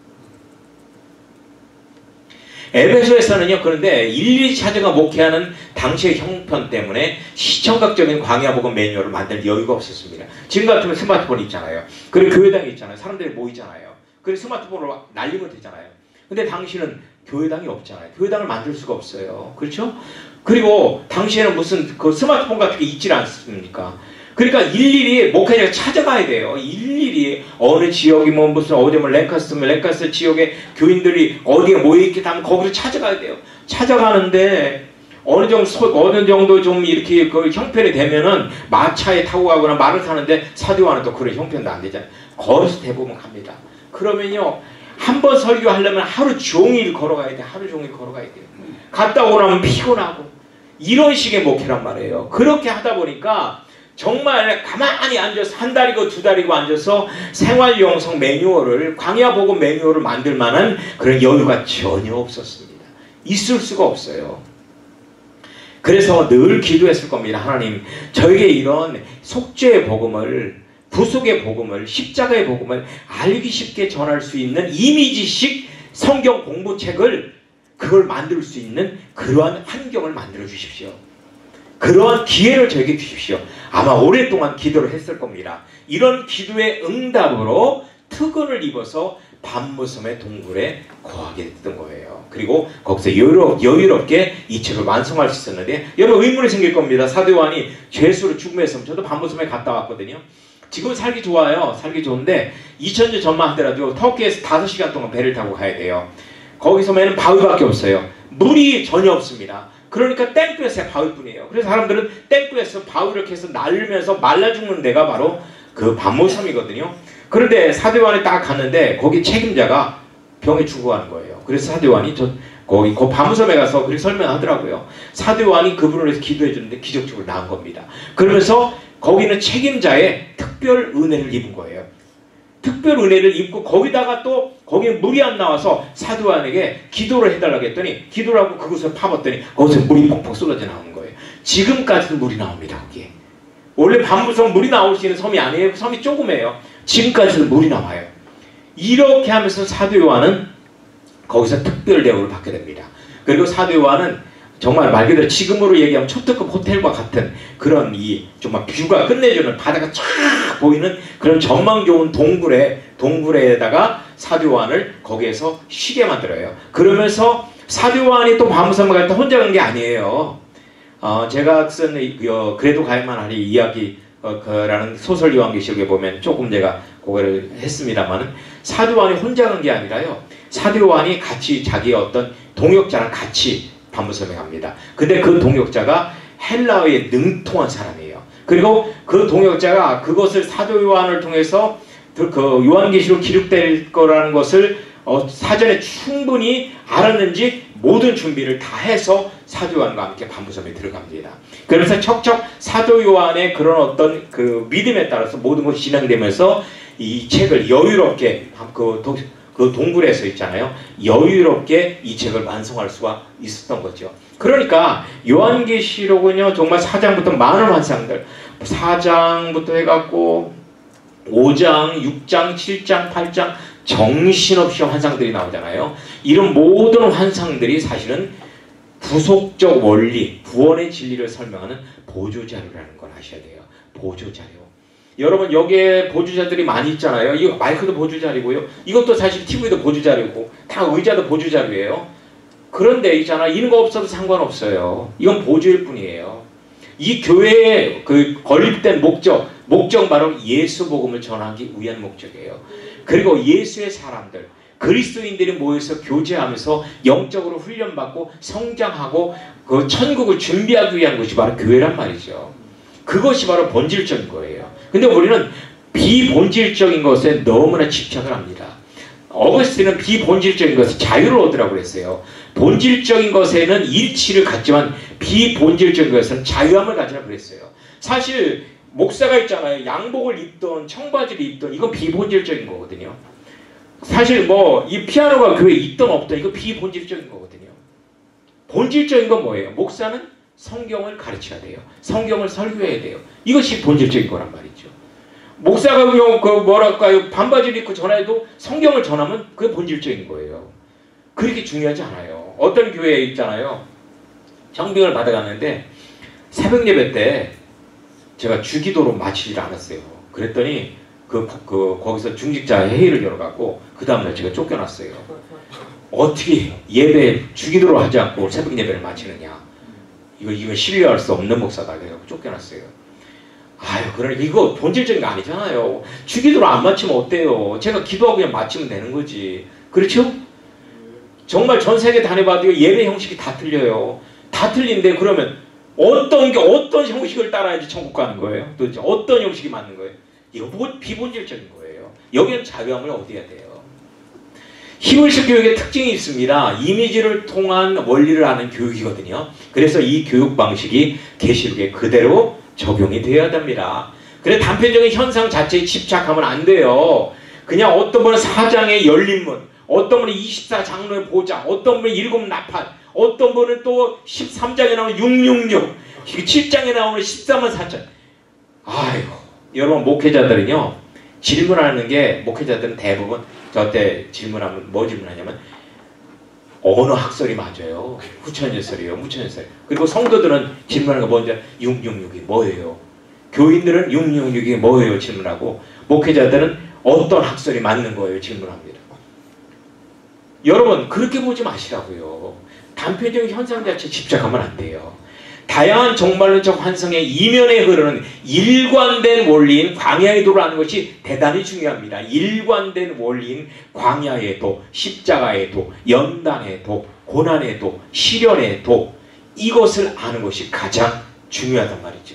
에베소에서는요 그런데 일일이 찾아가 목회하는 당시의 형편 때문에 시청각적인 광야복음 매뉴얼을 만들 여유가 없었습니다. 지금 같으면 스마트폰이 있잖아요. 그리고 교회당이 있잖아요. 사람들이 모이잖아요. 그리고 스마트폰으로 날리면 되잖아요. 근데 당시는 교회당이 없잖아요. 교회당을 만들 수가 없어요. 그렇죠? 그리고 당시에는 무슨 그 스마트폰 같은 게 있질 않습니까? 그러니까 일일이 목회자가 찾아가야 돼요. 일일이 어느 지역이 뭐 무슨 어디 뭐 랭카스면 랭카스 지역의 교인들이 어디에 모여있게 하면 거기로 찾아가야 돼요. 찾아가는데 어느 정도 어느 정도 좀 이렇게 그 형편이 되면은 마차에 타고 가거나 말을 타는데 사도 요한은 또 그런 형편도 안 되잖아요. 거기서 대부분 갑니다. 그러면요 한 번 설교하려면 하루 종일 걸어가야 돼. 하루 종일 걸어가야 돼요. 갔다 오고 나면 피곤하고 이런 식의 목회란 말이에요. 그렇게 하다 보니까 정말 가만히 앉아서 한 달이고 두 달이고 앉아서 생활영성 매뉴얼을 광야복음 매뉴얼을 만들 만한 그런 여유가 전혀 없었습니다. 있을 수가 없어요. 그래서 늘 기도했을 겁니다. 하나님 저에게 이런 속죄의 복음을 구속의 복음을 십자가의 복음을 알기 쉽게 전할 수 있는 이미지식 성경 공부책을 그걸 만들 수 있는 그러한 환경을 만들어 주십시오. 그러한 기회를 저에게 주십시오. 아마 오랫동안 기도를 했을 겁니다. 이런 기도의 응답으로 특권을 입어서 밤무섬의 동굴에 거하게 됐던 거예요. 그리고 거기서 여유롭, 여유롭게 이 책을 완성할 수 있었는데 여러분 의문이 생길 겁니다. 사도 요한이 죄수로 죽음에서 저도 밤무섬에 갔다 왔거든요. 지금 살기 좋아요. 살기 좋은데 이천 년 전만 하더라도 터키에서 다섯 시간 동안 배를 타고 가야 돼요. 거기서는 바위밖에 없어요. 물이 전혀 없습니다. 그러니까 땡볕에 바위뿐이에요. 그래서 사람들은 땡볕에서 바위를 계속 날면서 말라 죽는 데가 바로 그 밤무섬이거든요. 그런데 사도 요한이 딱 갔는데 거기 책임자가 병에 죽어가는 거예요. 그래서 사도 요한이 저 거기 그 밤무섬에 가서 그렇게 설명하더라고요. 사도 요한이 그분을 위해서 기도해 주는데 기적적으로 나은 겁니다. 그러면서 거기는 책임자의 특별 은혜를 입은 거예요. 특별 은혜를 입고 거기다가 또 거기에 물이 안 나와서 사도 요한에게 기도를 해달라고 했더니 기도를 하고 그곳을 파봤더니 거기서 물이 폭폭 쏟아져 나오는 거예요. 지금까지도 물이 나옵니다. 거기에. 원래 밤무섬 물이 나올 수 있는 섬이 아니에요. 섬이 조그매요. 지금까지도 물이 나와요. 이렇게 하면서 사도 요한은 거기서 특별 대우를 받게 됩니다. 그리고 사도 요한은 정말 말 그대로 지금으로 얘기하면 초특급 호텔과 같은 그런 이 정말 뷰가 끝내주는 바다가 쫙 보이는 그런 전망 좋은 동굴에 동굴에다가 사도 요한을 거기에서 쉬게 만들어요. 그러면서 사도 요한이 또 밤무섬에 갈 때 혼자 간 게 아니에요. 어, 제가 쓴 어, 그래도 가야만 하리 이야기 어, 라는 소설 요한계시록에 보면 조금 제가 그거를 했습니다만 사도 요한이 혼자 간 게 아니라요. 사도 요한이 같이 자기의 어떤 동역자랑 같이 밤무섬에 갑니다. 근데 그 동역자가 헬라어에 능통한 사람이에요. 그리고 그 동역자가 그것을 사도 요한을 통해서 그 요한계시록 기록될 거라는 것을 어, 사전에 충분히 알았는지 모든 준비를 다 해서 사도 요한과 함께 반부섬에 들어갑니다. 그래서 척척 사도 요한의 그런 어떤 그 믿음에 따라서 모든 것이 진행되면서 이 책을 여유롭게 그, 도, 그 동굴에서 있잖아요. 여유롭게 이 책을 완성할 수가 있었던 거죠. 그러니까 요한계시록은요 정말 사 장부터 많은 환상들, 사 장부터 해갖고 오 장, 육 장, 칠 장, 팔 장 정신없이 환상들이 나오잖아요. 이런 모든 환상들이 사실은 부속적 원리, 구원의 진리를 설명하는 보조자료라는 걸 아셔야 돼요. 보조자료. 여러분 여기에 보조자들이 많이 있잖아요. 이거 마이크도 보조자료고요. 이것도 사실 티비도 보조자료고 다 의자도 보조자료예요. 그런데 있잖아, 이런 거 없어도 상관없어요. 이건 보조일 뿐이에요. 이 교회에 그 건립된 목적, 목적 바로 예수 복음을 전하기 위한 목적이에요. 그리고 예수의 사람들, 그리스도인들이 모여서 교제하면서 영적으로 훈련받고 성장하고 그 천국을 준비하기 위한 것이 바로 교회란 말이죠. 그것이 바로 본질적인 거예요. 근데 우리는 비본질적인 것에 너무나 집착을 합니다. 어거스틴은 비본질적인 것에 자유를 얻으라고 그랬어요. 본질적인 것에는 일치를 갖지만 비본질적인 것은 자유함을 가지라고 그랬어요. 사실 목사가 있잖아요. 양복을 입던 청바지를 입던 이건 비본질적인 거거든요. 사실 뭐 이 피아노가 교회에 있던 없던 이거 비본질적인 거거든요. 본질적인 건 뭐예요? 목사는 성경을 가르쳐야 돼요. 성경을 설교해야 돼요. 이것이 본질적인 거란 말이죠. 목사가 그냥 그 뭐랄까요 반바지를 입고 전해도 성경을 전하면 그게 본질적인 거예요. 그렇게 중요하지 않아요. 어떤 교회에 있잖아요. 청빙을 받아갔는데 새벽 예배 때 제가 주기도로 마치질 않았어요. 그랬더니 그, 그 거기서 중직자 회의를 열어갖고 그 다음날 제가 쫓겨났어요. 어떻게 예배 주기도로 하지 않고 새벽 예배를 마치느냐. 이거 이거 신뢰할 수 없는 목사다. 그래서 쫓겨났어요. 아유, 그러니까 이거 본질적인 거 아니잖아요. 주기도로 안 마치면 어때요? 제가 기도하고 그냥 마치면 되는 거지. 그렇죠? 정말 전 세계 다녀봐도 예배 형식이 다 틀려요. 다 틀린데 그러면 어떤 게 어떤 형식을 따라야지 천국 가는 거예요? 도대체 어떤 형식이 맞는 거예요? 이거 뭐 비본질적인 거예요. 여기는 자유함을 얻어야 돼요. 히브리식 교육의 특징이 있습니다. 이미지를 통한 원리를 아는 교육이거든요. 그래서 이 교육 방식이 계시록에 그대로 적용이 되어야 됩니다. 그래 단편적인 현상 자체에 집착하면 안 돼요. 그냥 어떤 분은 사장의 열린문, 어떤 분은 이십사 장로의 보좌, 어떤 분은 일곱 나팔, 어떤 분은 또 십삼 장에 나오는 육육육, 칠 장에 나오는 십사만 사천. 아이고, 여러분 목회자들은요 질문하는 게 목회자들은 대부분 저때 질문하면 뭐 질문하냐면 어느 학설이 맞아요? 후천예설이요, 무천예설. 그리고 성도들은 질문하는 거 먼저 육육육이 뭐예요? 교인들은 육육육이 뭐예요? 질문하고 목회자들은 어떤 학설이 맞는 거예요? 질문합니다. 여러분 그렇게 보지 마시라고요. 단편적인 현상 자체에 집착하면 안 돼요. 다양한 정말론적 환상의 이면에 흐르는 일관된 원리인 광야의 도라는 것이 대단히 중요합니다. 일관된 원리인 광야의 도, 십자가의 도, 연단의 도, 고난의 도, 시련의 도, 이것을 아는 것이 가장 중요하단 말이죠.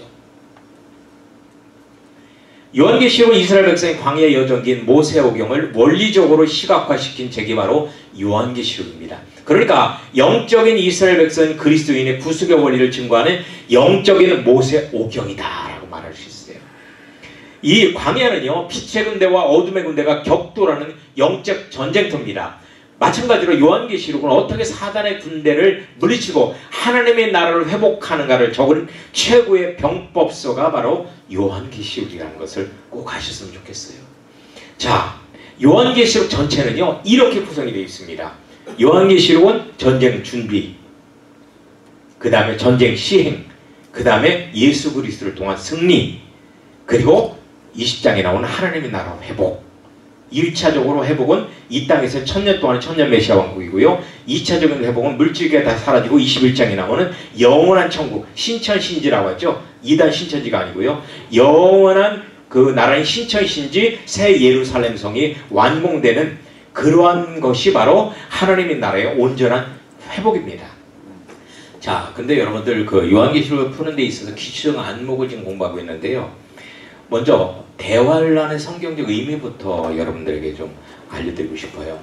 요한계시록은 이스라엘 백성의 광야 여정기인 모세오경을 원리적으로 시각화시킨 책이 바로 요한계시록입니다. 그러니까 영적인 이스라엘 백성인 그리스도인의 구속의 원리를 증거하는 영적인 모세오경이다 라고 말할 수 있어요. 이 광야는요 빛의 군대와 어둠의 군대가 격돌하는 영적 전쟁터입니다. 마찬가지로 요한계시록은 어떻게 사단의 군대를 물리치고 하나님의 나라를 회복하는가를 적은 최고의 병법서가 바로 요한계시록이라는 것을 꼭 아셨으면 좋겠어요. 자, 요한계시록 전체는요 이렇게 구성이 되어 있습니다. 요한계시록은 전쟁 준비, 그 다음에 전쟁 시행, 그 다음에 예수 그리스도를 통한 승리, 그리고 이십 장에 나오는 하나님의 나라 회복. 일 차적으로 회복은 이 땅에서 천년 동안의 천년 메시아 왕국이고요. 이 차적인 회복은 물질계가 다 사라지고 이십일 장에 나오는 영원한 천국, 신천신지라고 하죠. 이단 신천지가 아니고요. 영원한 그 나라인 신천신지 새 예루살렘 성이 완공되는 그러한 것이 바로 하나님의 나라의 온전한 회복입니다. 자, 근데 여러분들 그 요한계시록을 푸는 데 있어서 기초적 안목을 지금 공부하고 있는데요. 먼저 대환란의 성경적 의미부터 여러분들에게 좀 알려드리고 싶어요.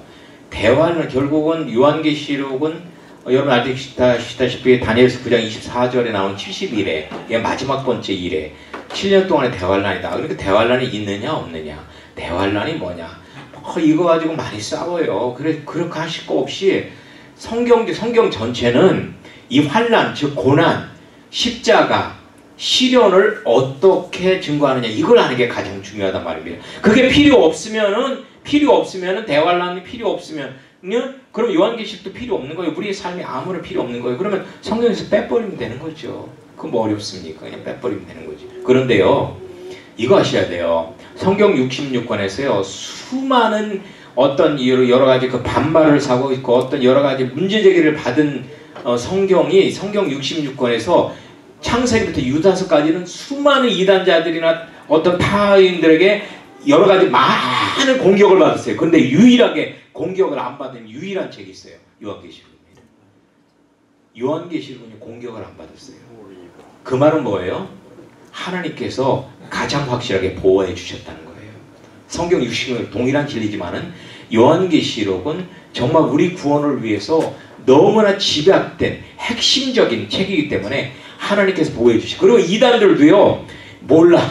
대환란 결국은 요한계시록은 어, 여러분 아시다시피 다니엘서 구 장 이십사 절에 나온 칠십 일에 이게 마지막 번째 일에 칠 년 동안의 대환란이다. 그러니까 대환란이 있느냐 없느냐. 대환란이 뭐냐. 어, 이거 가지고 많이 싸워요. 그래 그렇게 하실 거 없이 성경 성경 전체는 이 환란 즉 고난, 십자가, 시련을 어떻게 증거하느냐 이걸 아는 게 가장 중요하단 말입니다. 그게 필요 없으면은 필요 없으면은 대환란이 필요 없으면 그럼 요한계시록도 필요 없는 거예요. 우리의 삶이 아무런 필요 없는 거예요. 그러면 성경에서 빼버리면 되는 거죠. 그건 뭐 어렵습니까? 그냥 빼버리면 되는 거지. 그런데요, 이거 아셔야 돼요. 성경 육십육 권에서요, 수많은 어떤 여러 가지 그 반발을 사고 있고 어떤 여러 가지 문제 제기를 받은 어, 성경이 성경 육십육 권에서 창세기부터 유다서까지는 수많은 이단자들이나 어떤 타인들에게 여러 가지 많은 공격을 받았어요. 그런데 유일하게 공격을 안 받은 유일한 책이 있어요. 요한계시록입니다. 요한계시록은 공격을 안 받았어요. 그 말은 뭐예요? 하나님께서 가장 확실하게 보호해 주셨다는 거예요. 성경 육십육은 동일한 진리지만은 요한계시록은 정말 우리 구원을 위해서 너무나 집약된 핵심적인 책이기 때문에 하나님께서 보호해 주시고, 그리고 이단들도요 몰라.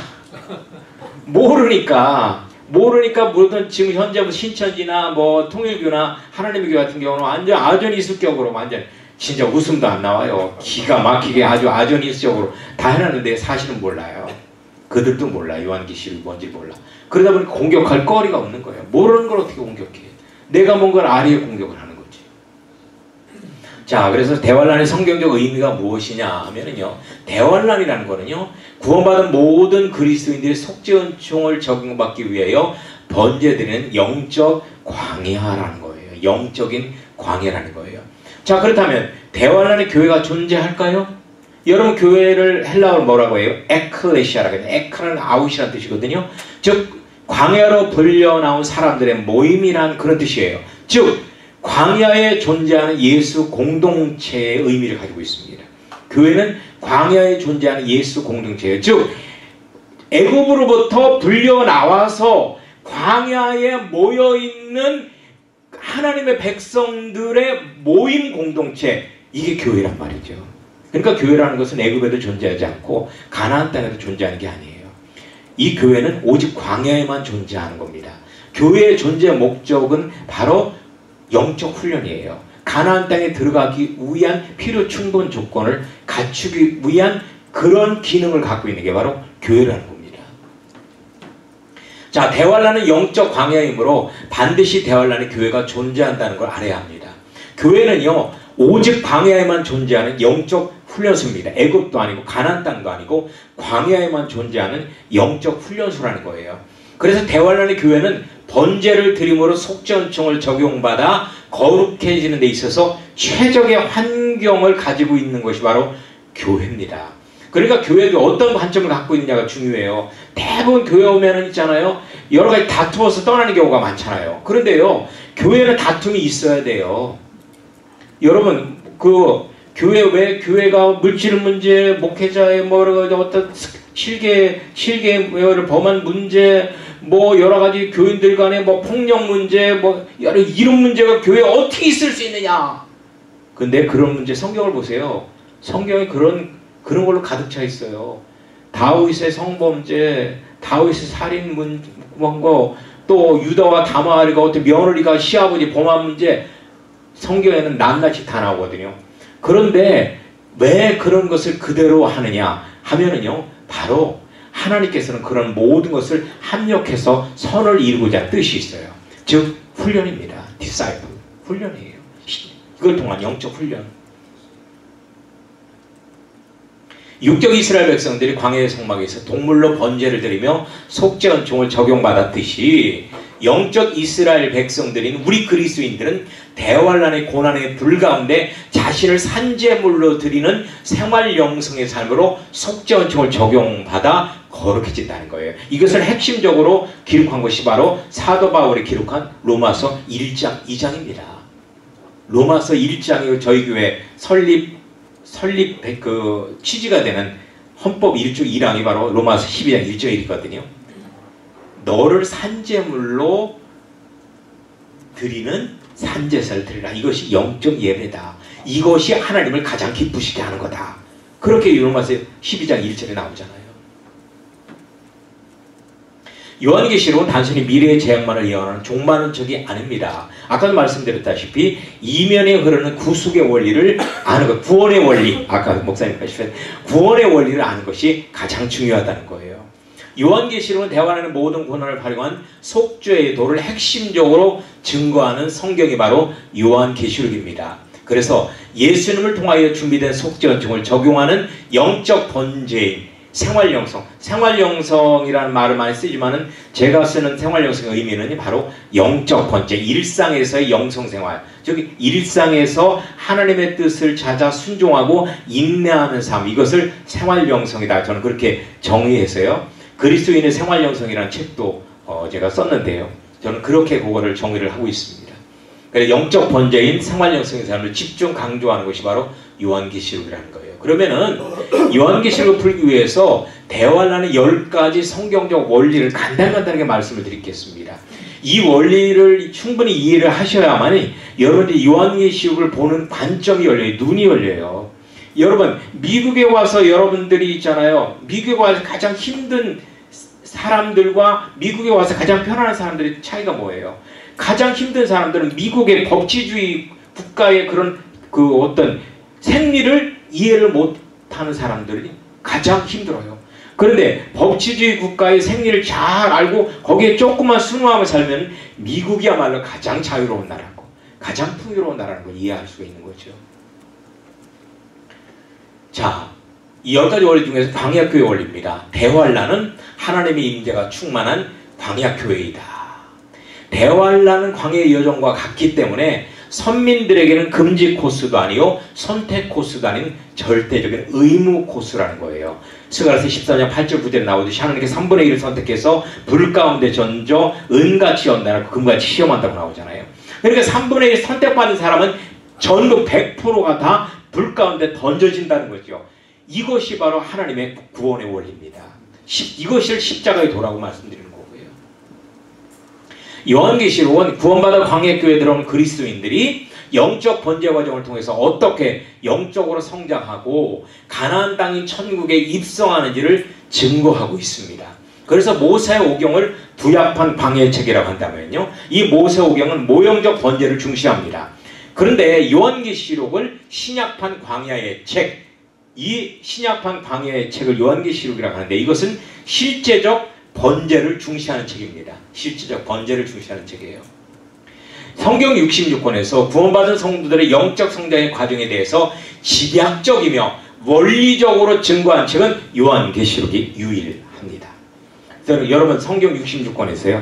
모르니까 모르니까 모든 지금 현재 뭐 신천지나 뭐 통일교나 하나님의 교회 같은 경우는 완전 아전이수격으로 완전 진짜 웃음도 안 나와요. 기가 막히게 아주 아전이수적으로 다 해놨는데 사실은 몰라요. 그들도 몰라. 요한계시록이 뭔지 몰라. 그러다 보니까 공격할 거리가 없는 거예요. 모르는 걸 어떻게 공격해. 내가 뭔가를 아리에 공격을 하는 거지. 자, 그래서 대환란의 성경적 의미가 무엇이냐 하면은요, 대환란이라는 거는요, 구원받은 모든 그리스도인들의 속죄은총을 적용받기 위하여 번제드리는 영적 광야라는 거예요. 영적인 광야라는 거예요. 자, 그렇다면 대환란의 교회가 존재할까요? 여러분, 교회를 헬라어로 뭐라고 해요? 에클레시아라고 해요. 에크는 아웃이라는 뜻이거든요. 즉 광야로 불려 나온 사람들의 모임이란 그런 뜻이에요. 즉 광야에 존재하는 예수 공동체의 의미를 가지고 있습니다. 교회는 광야에 존재하는 예수 공동체예요. 즉 애굽으로부터 불려 나와서 광야에 모여 있는 하나님의 백성들의 모임 공동체, 이게 교회란 말이죠. 그러니까 교회라는 것은 애굽에도 존재하지 않고 가나안 땅에도 존재하는 게 아니에요. 이 교회는 오직 광야에만 존재하는 겁니다. 교회의 존재 목적은 바로 영적 훈련이에요. 가나안 땅에 들어가기 위한 필요 충분 조건을 갖추기 위한 그런 기능을 갖고 있는 게 바로 교회라는 겁니다. 자, 대환란은 영적 광야이므로 반드시 대환란의 교회가 존재한다는 걸 알아야 합니다. 교회는요, 오직 광야에만 존재하는 영적 훈련소입니다. 애굽도 아니고 가나안 땅도 아니고 광야에만 존재하는 영적 훈련소라는 거예요. 그래서 대환란의 교회는 번제를 드림으로 속죄은총을 적용받아 거룩해지는 데 있어서 최적의 환경을 가지고 있는 것이 바로 교회입니다. 그러니까 교회도 어떤 관점을 갖고 있느냐가 중요해요. 대부분 교회 오면은 있잖아요, 여러 가지 다투어서 떠나는 경우가 많잖아요. 그런데요, 교회는 다툼이 있어야 돼요. 여러분, 그 교회, 왜 교회가 물질 문제, 목회자의 뭐 어떤 실계 실계를 범한 문제, 뭐 여러 가지 교인들 간의 뭐 폭력 문제, 뭐 여러 이런 문제가 교회에 어떻게 있을 수 있느냐? 근데 그런 문제 성경을 보세요. 성경에 그런 그런 걸로 가득 차 있어요. 다윗의 성범죄, 다윗의 살인 문거, 또 유다와 다말이가 어떤 며느리가 시아버지 범한 문제, 성경에는 낱낱이 다 나오거든요. 그런데 왜 그런 것을 그대로 하느냐 하면은요, 바로 하나님께서는 그런 모든 것을 합력해서 선을 이루고자 하는 뜻이 있어요. 즉 훈련입니다. 디사이플 훈련이에요. 이걸 통한 영적 훈련. 육적 이스라엘 백성들이 광야의 성막에서 동물로 번제를 드리며 속죄은총을 적용받았듯이 영적 이스라엘 백성들인 우리 그리스도인들은 대환란의 고난의 불 가운데 자신을 산제물로 드리는 생활 영성의 삶으로 속죄은총을 적용받아 거룩해진다는 거예요. 이것을 핵심적으로 기록한 것이 바로 사도 바울이 기록한 로마서 일 장 이 장입니다. 로마서 일 장이 저희 교회 설립 설립 그 취지가 되는 헌법 일 조 일 항이 바로 로마서 십이 장 일 조 일이거든요. 너를 산제물로 드리는 산제사를 드리라. 이것이 영적 예배다. 이것이 하나님을 가장 기쁘시게 하는 거다. 그렇게 요한계시록 십이 장 일 절에 나오잖아요. 요한계시록은 단순히 미래의 재앙만을 예언하는 종말은 적이 아닙니다. 아까도 말씀드렸다시피 이면에 흐르는 구속의 원리를 아는 것, 구원의 원리, 아까 목사님께서 하셨던 구원의 원리를 아는 것이 가장 중요하다는 거예요. 요한계시록은 대화하는 모든 권한을 활용한 속죄의 도를 핵심적으로 증거하는 성경이 바로 요한계시록입니다. 그래서 예수님을 통하여 준비된 속죄원증을 적용하는 영적 번제인 생활영성, 생활영성이라는 말을 많이 쓰지만은 제가 쓰는 생활영성의 의미는 바로 영적 번제, 일상에서의 영성생활, 즉 일상에서 하나님의 뜻을 찾아 순종하고 인내하는 삶, 이것을 생활영성이다. 저는 그렇게 정의해서요. 그리스도인의 생활영성이라는 책도 어 제가 썼는데요. 저는 그렇게 그거를 정의를 하고 있습니다. 그래서 영적 번제인 생활영성의 삶을 집중 강조하는 것이 바로 요한계시록이라는 거예요. 그러면은 요한계시록을 풀기 위해서 대화라는 열 가지 성경적 원리를 간단간단하게 말씀을 드리겠습니다. 이 원리를 충분히 이해를 하셔야만이 여러분들이 요한계시록을 보는 관점이 열려요. 눈이 열려요. 여러분 미국에 와서 여러분들이 있잖아요. 미국에 와서 가장 힘든 사람들과 미국에 와서 가장 편안한 사람들의 차이가 뭐예요? 가장 힘든 사람들은 미국의 법치주의 국가의 그런 그 어떤 생리를 이해를 못하는 사람들이 가장 힘들어요. 그런데 법치주의 국가의 생리를 잘 알고 거기에 조금만 순응하며 살면 미국이야말로 가장 자유로운 나라고 가장 풍요로운 나라라는 걸 이해할 수가 있는 거죠. 자, 이 열 가지 원리 중에서 광야교회 원리입니다. 대환란은 하나님의 임재가 충만한 광야교회이다. 대환란은 광야의 여정과 같기 때문에 선민들에게는 금지 코스도 아니요 선택 코스도 아닌 절대적인 의무 코스라는 거예요. 스가랴서 십사 장 팔 절 구 절에 나오듯이 하나님께 삼분의 일을 선택해서 불 가운데 던져 은같이 연단하고 금같이 시험한다고 나오잖아요. 그러니까 삼분의 일 선택받은 사람은 전부 백 퍼센트가 다 불 가운데 던져진다는 거죠. 이것이 바로 하나님의 구원의 원리입니다. 이것을 십자가의 도라고 말씀드리는 거고요. 요한계시록은 구원받아 광야교회에 들어온 그리스도인들이 영적 번제 과정을 통해서 어떻게 영적으로 성장하고 가나안 땅인 천국에 입성하는지를 증거하고 있습니다. 그래서 모세오경을 부약판 광야의 책이라고 한다면요. 이 모세오경은 모형적 번제를 중시합니다. 그런데 요한계시록을 신약판 광야의 책, 이 신약판 광야의 책을 요한계시록이라고 하는데 이것은 실제적 번제를 중시하는 책입니다. 실제적 번제를 중시하는 책이에요. 성경 육십육 권에서 구원받은 성도들의 영적 성장의 과정에 대해서 집약적이며 원리적으로 증거한 책은 요한계시록이 유일합니다. 그래서 여러분 성경 육십육 권에서요.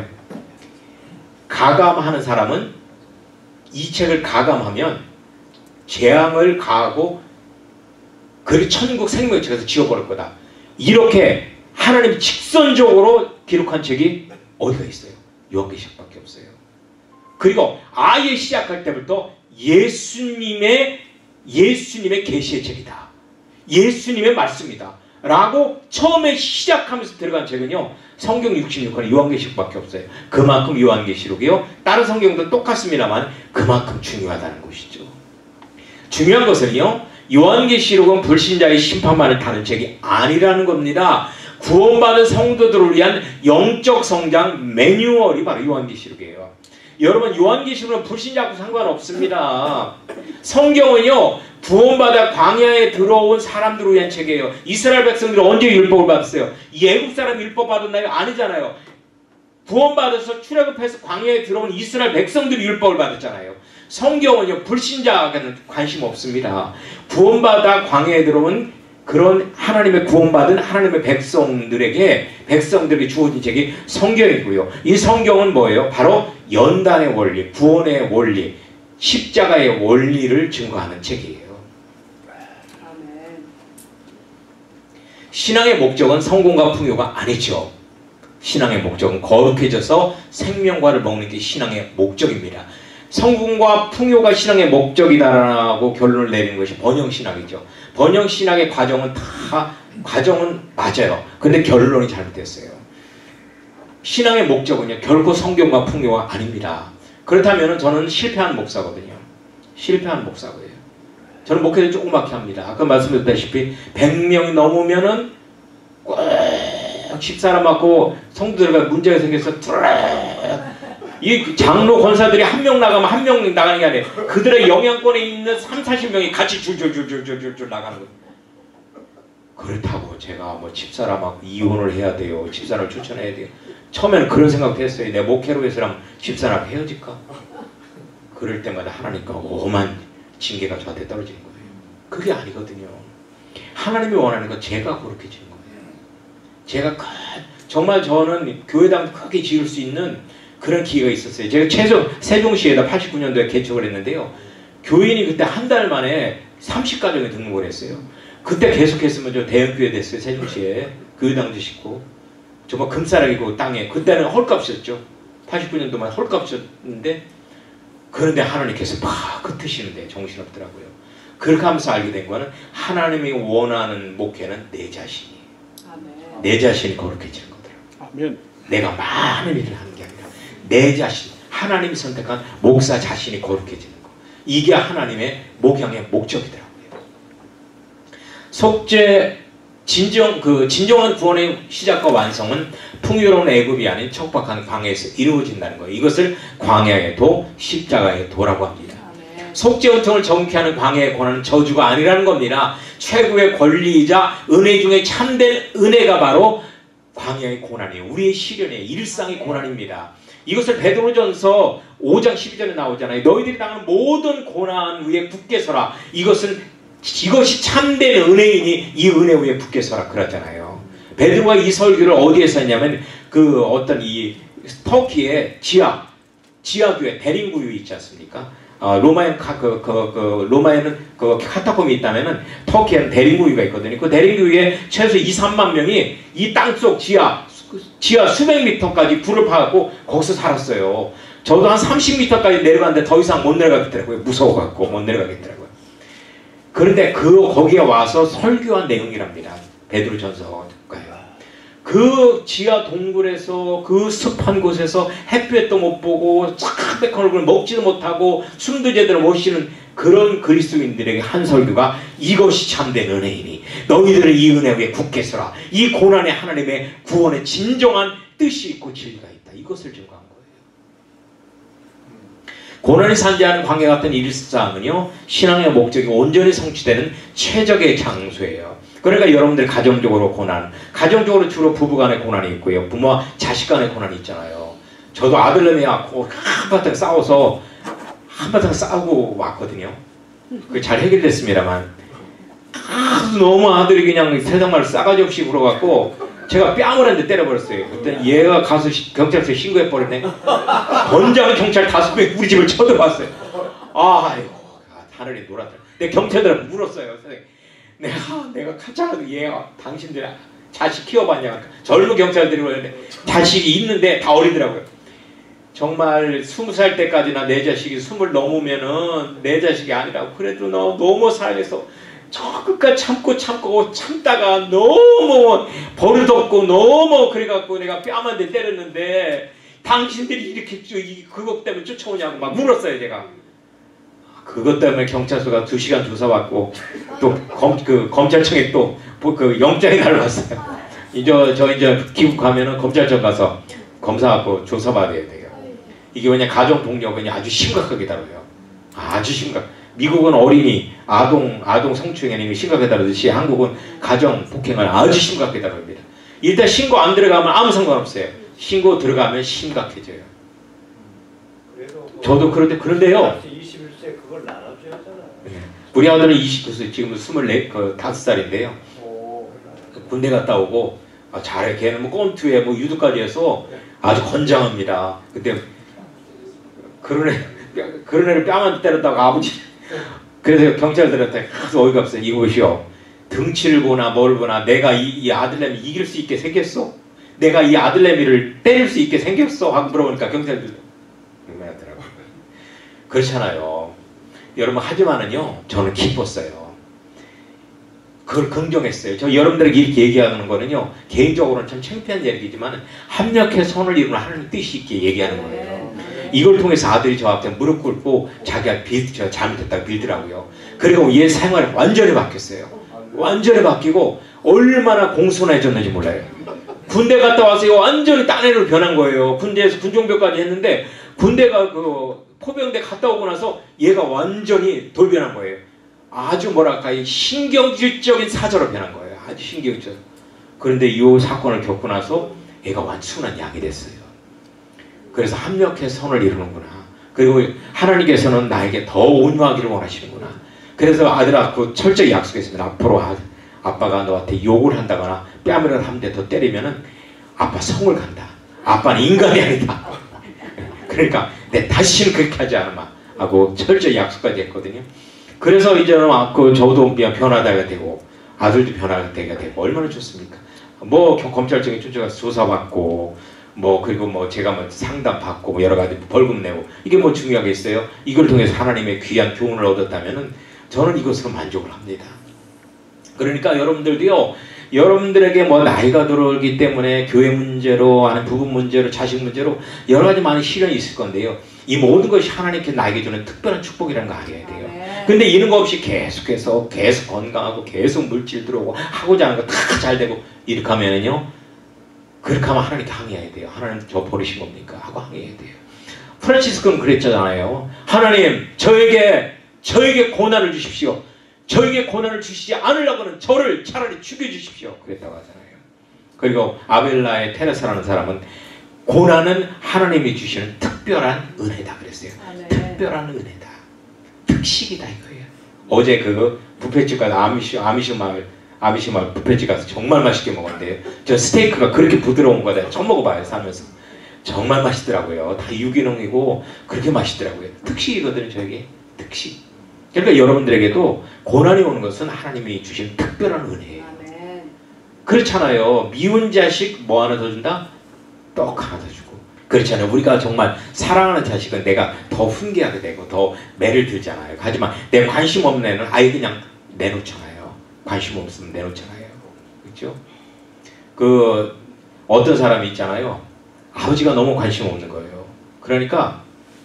가감하는 사람은 이 책을 가감하면 재앙을 가하고 그리 천국 생명의 책에서 지워버릴 거다. 이렇게 하나님이 직선적으로 기록한 책이 어디가 있어요? 요한계시록밖에 없어요. 그리고 아예 시작할 때부터 예수님의 예수님의 계시의 책이다. 예수님의 말씀이다. 라고 처음에 시작하면서 들어간 책은요. 성경 육십육 권에 요한계시록밖에 없어요. 그만큼 요한계시록이요. 다른 성경도 똑같습니다만 그만큼 중요하다는 것이죠. 중요한 것은요. 요한계시록은 불신자의 심판만을 다룬 책이 아니라는 겁니다. 구원받은 성도들을 위한 영적 성장 매뉴얼이 바로 요한계시록이에요. 여러분 요한계시록은 불신자하고 상관없습니다. 성경은요. 구원받아 광야에 들어온 사람들을 위한 책이에요. 이스라엘 백성들이 언제 율법을 받았어요? 애국 사람 율법 받았나요? 아니잖아요. 구원받아서 출애굽해서 광야에 들어온 이스라엘 백성들이 율법을 받았잖아요. 성경은요. 불신자에게는 관심 없습니다. 구원받아 광야에 들어온 그런 하나님의 구원받은 하나님의 백성들에게 백성들에게 주어진 책이 성경이고요. 이 성경은 뭐예요? 바로 연단의 원리, 구원의 원리, 십자가의 원리를 증거하는 책이에요. 신앙의 목적은 성공과 풍요가 아니죠. 신앙의 목적은 거룩해져서 생명과를 먹는 게 신앙의 목적입니다. 성공과 풍요가 신앙의 목적이다라고 결론을 내리는 것이 번영신학이죠. 번영신학의 과정은 다 과정은 맞아요. 근데 결론이 잘못됐어요. 신앙의 목적은요 결코 성공과 풍요가 아닙니다. 그렇다면 저는 실패한 목사거든요. 실패한 목사고요. 저는 목회를 조그맣게 합니다. 아까 말씀드렸다시피 백 명이 넘으면은 꼭 집사람 맞고 성도들과 문제가 생겨서 뚜락 이 장로 권사들이 한 명 나가면 한 명 나가는 게 아니에요. 그들의 영향권에 있는 삼사십 명이 같이 줄줄줄줄줄줄 나가는 거예요. 그렇다고 제가 뭐 집사람하고 이혼을 해야 돼요. 집사람을 추천해야 돼요. 처음에는 그런 생각도 했어요. 내 목회로 해서랑 집사람 헤어질까? 그럴 때마다 하나님과 오만 징계가 저한테 떨어지는 거예요. 그게 아니거든요. 하나님이 원하는 건 제가 거룩해지는 거예요. 제가 큰, 정말 저는 교회당 크게 지을 수 있는 그런 기회가 있었어요. 제가 최소 세종시에다 팔십구 년도에 개척을 했는데요. 교인이 그때 한 달 만에 삼십 가정에 등록을 했어요. 그때 계속했으면 저 대형교회 됐어요. 세종시에. 교회당도 짓고. 정말 금싸라기고 땅에. 그때는 헐값이었죠. 팔십구 년도만 헐값이었는데 그런데 하나님께서 막 흩으시는데 정신없더라고요. 그렇게 하면서 알게 된 거는 하나님이 원하는 목회는 내 자신이. 아멘. 내 자신이 거룩해지는 거더라고요. 아멘. 내가 많은 일을 하는 게 아니라 내 자신, 하나님이 선택한 목사 자신이 거룩해지는 거. 이게 하나님의 목양의 목적이더라고요. 속죄 진정 그 진정한 구원의 시작과 완성은 풍요로운 애굽이 아닌 척박한 광야에서 이루어진다는 거예요. 이것을 광야의 도, 십자가의 도라고 합니다. 속죄 은총을 정케 하는 광야의 고난은 저주가 아니라는 겁니다. 최고의 권리이자 은혜 중에 참된 은혜가 바로 광야의 고난이에요. 우리의 시련이에요. 일상의 고난입니다. 이것을 베드로전서 오 장 십이 절에 나오잖아요. 너희들이 당하는 모든 고난 위에 굳게 서라. 이것은 이것이 참된 은혜이니 이 은혜 위에 굳게 서라 그러잖아요. 베드로가 이 설교를 어디에서 했냐면 그 어떤 이 터키의 지하 지하교회 대림구유 있지 않습니까? 어, 로마에 그, 그, 그 로마에는 그 카타콤이 있다면은 터키에는 대림구유가 있거든요. 그 대림구유에 최소 이, 삼만 명이 이 땅속 지하 지하 수백 미터까지 불을 파갖고 거기서 살았어요. 저도 한 삼십 미터까지 내려갔는데 더 이상 못 내려가겠더라고요. 무서워갖고 못 내려가겠더라고요. 그런데 그 거기에 와서 설교한 내용이랍니다. 베드로전서가요. 그 지하 동굴에서 그 습한 곳에서 햇볕도 못 보고 쫙백한 얼굴을 먹지도 못하고 숨도 제대로 못 쉬는 그런 그리스도인들에게 한 설교가 이것이 참된 은혜이니 너희들은 이 은혜 위에 굳게 서라. 이 고난에 하나님의 구원의 진정한 뜻이 있고 진리가 있다. 이것을 증거한 거예요. 고난이 산재하는 광야 같은 일상은요 신앙의 목적이 온전히 성취되는 최적의 장소예요. 그러니까 여러분들 가정적으로 고난, 가정적으로 주로 부부간의 고난이 있고요. 부모와 자식간의 고난이 있잖아요. 저도 아들내미 갖고 한바탕 싸워서 한바탕 싸우고 왔거든요. 그게 잘 해결됐습니다만 아주 너무 아들이 그냥 세상말 싸가지 없이 굴어갖고 제가 뺨을 한 대 때려버렸어요. 그때 얘가 가서 경찰서에 신고해버렸네. 건장한 경찰 다섯 명이 우리 집을 쳐들어왔어요. 아이고 하늘이 노랗다. 내가 경찰들한테 물었어요. 선생님. 내가 내가 가짜라도 얘가 당신들 자식 키워봤냐. 젊은 경찰들이 그러는데 자식이 있는데 다 어리더라고요. 정말 스무 살 때까지나 내 자식이 스물 넘으면은 내 자식이 아니라고 그래도 너 너무 사랑해서 저 끝까지 참고 참고 참다가 너무 버릇없고 너무 그래갖고 내가 뺨 한 대 때렸는데 당신들이 이렇게 그것 때문에 쫓아오냐고 막 물었어요. 제가 그것 때문에 경찰서가 두 시간 조사받고 또 검, 그 검찰청에 또 그 영장이 날라왔어요. 이제 저 이제 귀국하면은 검찰청 가서 검사하고 조사받아야 돼요. 이게 왜냐 가정 폭력은 아주 심각하게 다뤄요. 아주 심각. 미국은 어린이 아동 아동 성추행이 심각하게 다루듯이 한국은 가정 폭행을 아주 심각하게 다룹니다. 일단 신고 안 들어가면 아무 상관없어요. 신고 들어가면 심각해져요. 저도 그런데 그런데요. 이십일 세 그걸 나눠줘야 하잖아요. 우리 아들은 이십구 세 지금 스물네 다섯 살인데요. 군대 갔다 오고 아, 잘해. 걔는 뭐 꼼투에 뭐 유도까지 해서 아주 건장합니다. 그때 그런 애 그런 애를 뺨 한 대 때렸다고 아버지. 그래서 경찰들한테 가서 어이가 없어요. 이것이요. 등치를 보나 뭘 보나 내가 이, 이 아들내미 이길 수 있게 생겼어? 내가 이 아들내미를 때릴 수 있게 생겼어? 하고 물어보니까 경찰들도 하더라고요. 그렇잖아요. 여러분 하지만은요 저는 기뻤어요. 그걸 긍정했어요. 저 여러분들에게 이렇게 얘기하는 거는요 개인적으로는 참 창피한 얘기지만 합력해 선을 이루는 하나님 뜻이 있게 얘기하는 거예요. 이걸 통해서 아들이 저한테 무릎 꿇고 자기가 빌, 저 잘못했다고 빌더라고요. 그리고 얘 생활이 완전히 바뀌었어요. 완전히 바뀌고 얼마나 공손해졌는지 몰라요. 군대 갔다 와서 완전히 딴 애로 변한 거예요. 군대에서 군종병까지 했는데 군대가 그 포병대 갔다 오고 나서 얘가 완전히 돌변한 거예요. 아주 뭐랄까 신경질적인 사자로 변한 거예요. 아주 신경질. 그런데 이 사건을 겪고 나서 얘가 완순한 양이 됐어요. 그래서 합력해서 선을 이루는구나. 그리고 하나님께서는 나에게 더 온유하기를 원하시는구나. 그래서 아들아 그 철저히 약속했습니다. 앞으로 아, 아빠가 너한테 욕을 한다거나 뺨을 한 대 더 때리면은 아빠 성을 간다. 아빠는 인간이 아니다. 그러니까 내 다시는 그렇게 하지 않으마 하고 철저히 약속까지 했거든요. 그래서 이제는 그 저도 변화다가 되고 아들도 변화가 되고 얼마나 좋습니까? 뭐 검찰청에 쫓아가서 조사받고 뭐 그리고 뭐 제가 뭐 상담 받고 뭐 여러 가지 벌금 내고 이게 뭐 중요하겠어요? 이걸 통해서 하나님의 귀한 교훈을 얻었다면은 저는 이것으로 만족을 합니다. 그러니까 여러분들도요, 여러분들에게 뭐 나이가 들어오기 때문에 교회 문제로 아니면 부부 문제로 자식 문제로 여러 가지 많은 시련이 있을 건데요. 이 모든 것이 하나님께 나에게 주는 특별한 축복이라는 거 알아야 돼요. 근데 이런 거 없이 계속해서 계속 건강하고 계속 물질 들어오고 하고자 하는 거 다 잘 되고 이렇게 하면은요, 그렇게 하면 하나님께 항의해야 돼요. 하나님 저 버리신 겁니까? 하고 항의해야 돼요. 프란치스코는 그랬잖아요. 하나님 저에게 저에게 고난을 주십시오. 저에게 고난을 주시지 않으려고는 저를 차라리 죽여주십시오. 그랬다고 하잖아요. 그리고 아벨라의 테레사라는 사람은 고난은 하나님이 주시는 특별한 은혜다 그랬어요. 아, 네. 특별한 은혜다. 특식이다 이거예요. 어제 그 뷔페집 가서 아미시, 아미시 마을 아미시 마을 뷔페집 가서 정말 맛있게 먹었는데요. 저 스테이크가 그렇게 부드러운 거다 처음 먹어봐요 살면서. 정말 맛있더라고요. 다 유기농이고 그렇게 맛있더라고요. 특식이거든요 저에게. 특식. 그러니까 여러분들에게도 고난이 오는 것은 하나님이 주신 특별한 은혜예요. 아멘. 그렇잖아요. 미운 자식 뭐 하나 더 준다? 떡 하나 더 주고. 그렇잖아요. 우리가 정말 사랑하는 자식은 내가 더 훈계하게 되고 더 매를 들잖아요. 하지만 내 관심 없는 애는 아예 그냥 내놓잖아요. 관심 없으면 내놓잖아요. 그렇죠? 그 어떤 사람이 있잖아요. 아버지가 너무 관심 없는 거예요. 그러니까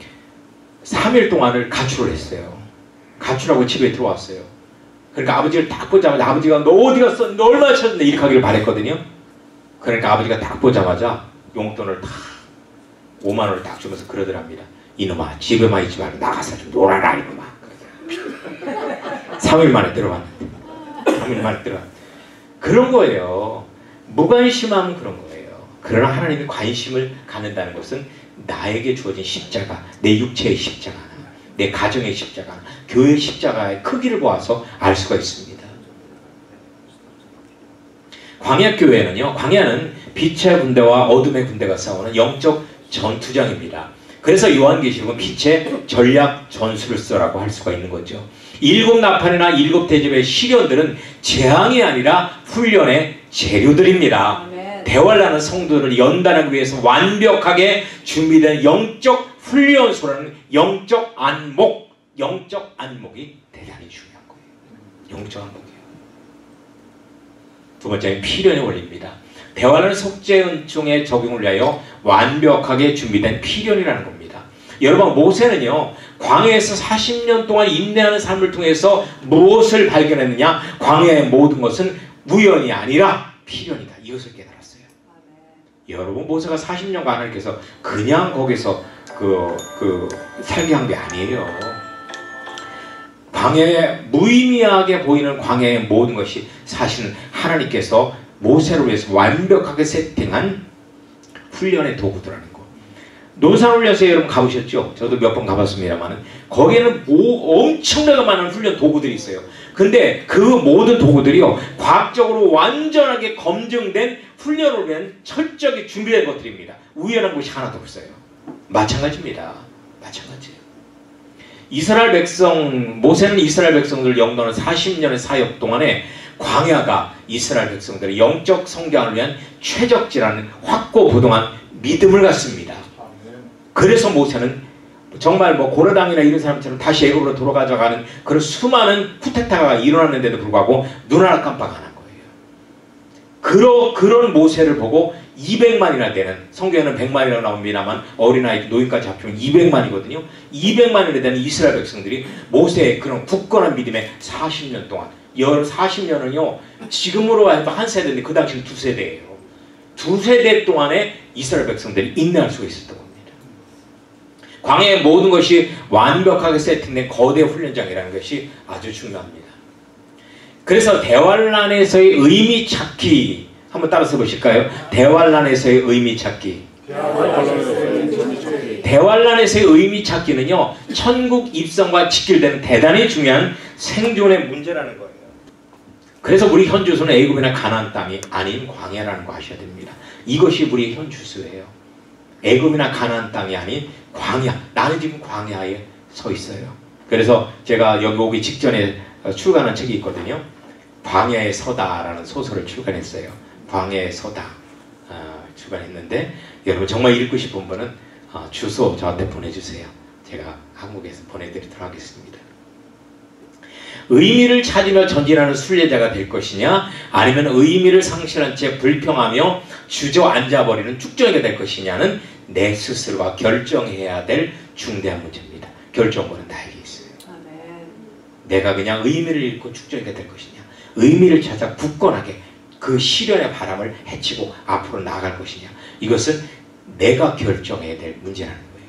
삼 일 동안을 가출을 했어요. 가출하고 집에 들어왔어요. 그러니까 아버지를 딱 보자마자 아버지가 너 어디 갔어? 너 얼마나 찾았는데 이렇게 하기를 바랬거든요. 그러니까 아버지가 딱 보자마자 용돈을 딱 오만 원을 딱 주면서 그러더랍니다. 이놈아 집에만 있지 말고 나가서 좀 놀아라 이놈아. 삼 일 만에 들어왔는데 삼 일 만에 들어왔는데 그런 거예요. 무관심함은 그런 거예요. 그러나 하나님이 관심을 갖는다는 것은 나에게 주어진 십자가, 내 육체의 십자가, 내 가정의 십자가, 교회의 십자가의 크기를 보아서 알 수가 있습니다. 광야교회는요, 광야는 빛의 군대와 어둠의 군대가 싸우는 영적 전투장입니다. 그래서 요한계시록은 빛의 전략 전술서라고 할 수가 있는 거죠. 일곱 나팔이나 일곱 대접의 시련들은 재앙이 아니라 훈련의 재료들입니다. 아멘. 대활라는 성도를 연단하기 위해서 완벽하게 준비된 영적 훈련소라는 영적 안목, 영적 안목이 대단히 중요한 거예요. 영적 안목이에요. 두 번째는 필연의 원리입니다. 대화는 속죄 은총의 적용을 위하여 완벽하게 준비된 필연이라는 겁니다. 여러분 모세는요 광야에서 사십 년 동안 인내하는 삶을 통해서 무엇을 발견했느냐? 광야의 모든 것은 우연이 아니라 필연이다. 이것을 깨달았어요. 아, 네. 여러분 모세가 사십 년간 하나님께서 그냥 거기서 그, 그 살게 한 게 아니에요. 광야에 무의미하게 보이는 광야의 모든 것이 사실은 하나님께서 모세를 위해서 완벽하게 세팅한 훈련의 도구들라는 거. 논산훈련소에 여러분 가보셨죠? 저도 몇 번 가봤습니다만 거기에는 뭐 엄청나게 많은 훈련 도구들이 있어요. 근데 그 모든 도구들이요 과학적으로 완전하게 검증된 훈련을 위한 철저하게 준비된 것들입니다. 우연한 것이 하나도 없어요. 마찬가지입니다. 마찬가지예요. 이스라엘 백성, 모세는 이스라엘 백성들 영도하는 사십 년의 사역 동안에 광야가 이스라엘 백성들의 영적 성장을 위한 최적지라는 확고부동한 믿음을 갖습니다. 그래서 모세는 정말 뭐 고려당이나 이런 사람처럼 다시 애굽으로 돌아가져가는 그런 수많은 쿠데타가 일어났는데도 불구하고 눈 하나 깜빡 안 한 거예요. 그러, 그런 모세를 보고 이백만이나 되는, 성경에는 백만이라고 나옵니다만 어린아이 노인까지 합치면 이백만이거든요. 이백만이나 되는 이스라엘 백성들이 모세의 그런 굳건한 믿음에 사십 년 동안, 사십 년은요 지금으로 해도 한 세대인데 그 당시는 두 세대예요. 두 세대 동안에 이스라엘 백성들이 인내할 수가 있었던 겁니다. 광야의 모든 것이 완벽하게 세팅된 거대 훈련장이라는 것이 아주 중요합니다. 그래서 대환란에서의 의미 찾기 한번 따라서 보실까요? 대환란에서의 의미 찾기. 대환란에서의 의미 찾기는요 천국 입성과 직결되는 대단히 중요한 생존의 문제라는 거예요. 그래서 우리 현 주소는 애굽이나 가나안 땅이 아닌 광야라는 거 아셔야 됩니다. 이것이 우리의 현 주소예요. 애굽이나 가나안 땅이 아닌 광야. 나는 지금 광야에 서 있어요. 그래서 제가 여기 오기 직전에 출간한 책이 있거든요. 광야에 서다라는 소설을 출간했어요. 광야에 서다 어, 출간했는데 여러분 정말 읽고 싶은 분은 어, 주소 저한테 보내주세요. 제가 한국에서 보내드리도록 하겠습니다. 의미를 찾으며 전진하는 순례자가 될 것이냐, 아니면 의미를 상실한 채 불평하며 주저앉아버리는 쭉정이가 될 것이냐는 내 스스로가 결정해야 될 중대한 문제입니다. 결정권은 나에게 있어요. 아멘. 내가 그냥 의미를 잃고 쭉정이가 될 것이냐, 의미를 찾아 굳건하게 그 시련의 바람을 헤치고 앞으로 나아갈 것이냐, 이것은 내가 결정해야 될 문제라는 거예요.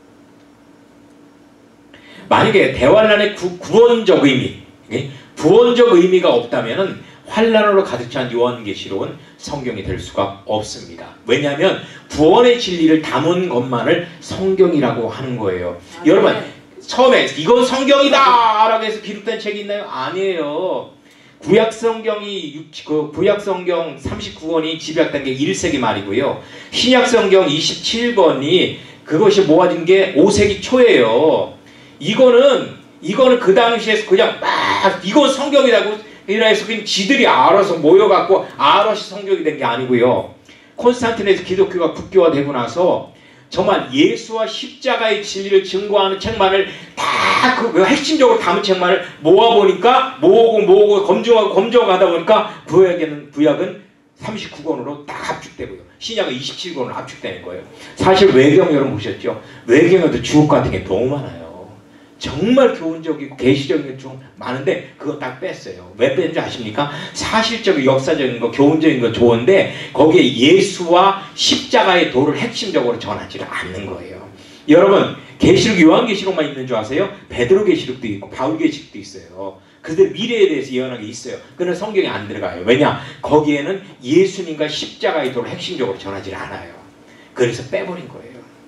만약에 대환란의 구, 구원적 의미, 구원적 의미가 없다면 환란으로 가득 찬 요한계시록은 성경이 될 수가 없습니다. 왜냐하면 구원의 진리를 담은 것만을 성경이라고 하는 거예요. 아, 여러분 네. 처음에 이건 성경이다 라고 해서 기록된 책이 있나요? 아니에요. 구약성경이 그 구약성경 삼십구 권이 집약된 게 일 세기 말이고요. 신약성경 이십칠 권이 그것이 모아진 게 오 세기 초예요. 이거는 이거는 그 당시에 그냥 막 이건 성경이라고 해서 그냥 지들이 알아서 모여갖고 알아서 성경이 된 게 아니고요. 콘스탄티노에서 기독교가 국교화되고 나서 정말 예수와 십자가의 진리를 증거하는 책만을 다 그 핵심적으로 담은 책만을 모아보니까 모으고 모으고 검증하고 검증하고 하다 보니까 구약에는 구약은 삼십구 권으로 딱 압축되고요. 신약은 이십칠 권으로 압축되는 거예요. 사실 외경 여러분 보셨죠? 외경에도 주옥 같은 게 너무 많아요. 정말 교훈적이고 계시적인 게 좀 많은데 그거 딱 뺐어요. 왜 뺀지 아십니까? 사실적인 역사적인 거 교훈적인 거 좋은데 거기에 예수와 십자가의 도를 핵심적으로 전하지를 않는 거예요. 여러분 계시록 요한계시록만 있는 줄 아세요? 베드로 계시록도 있고 바울 계시록도 있어요. 그들 미래에 대해서 예언한 게 있어요. 그러나 성경에 안 들어가요. 왜냐? 거기에는 예수님과 십자가의 도를 핵심적으로 전하지 않아요. 그래서 빼버린 거예요.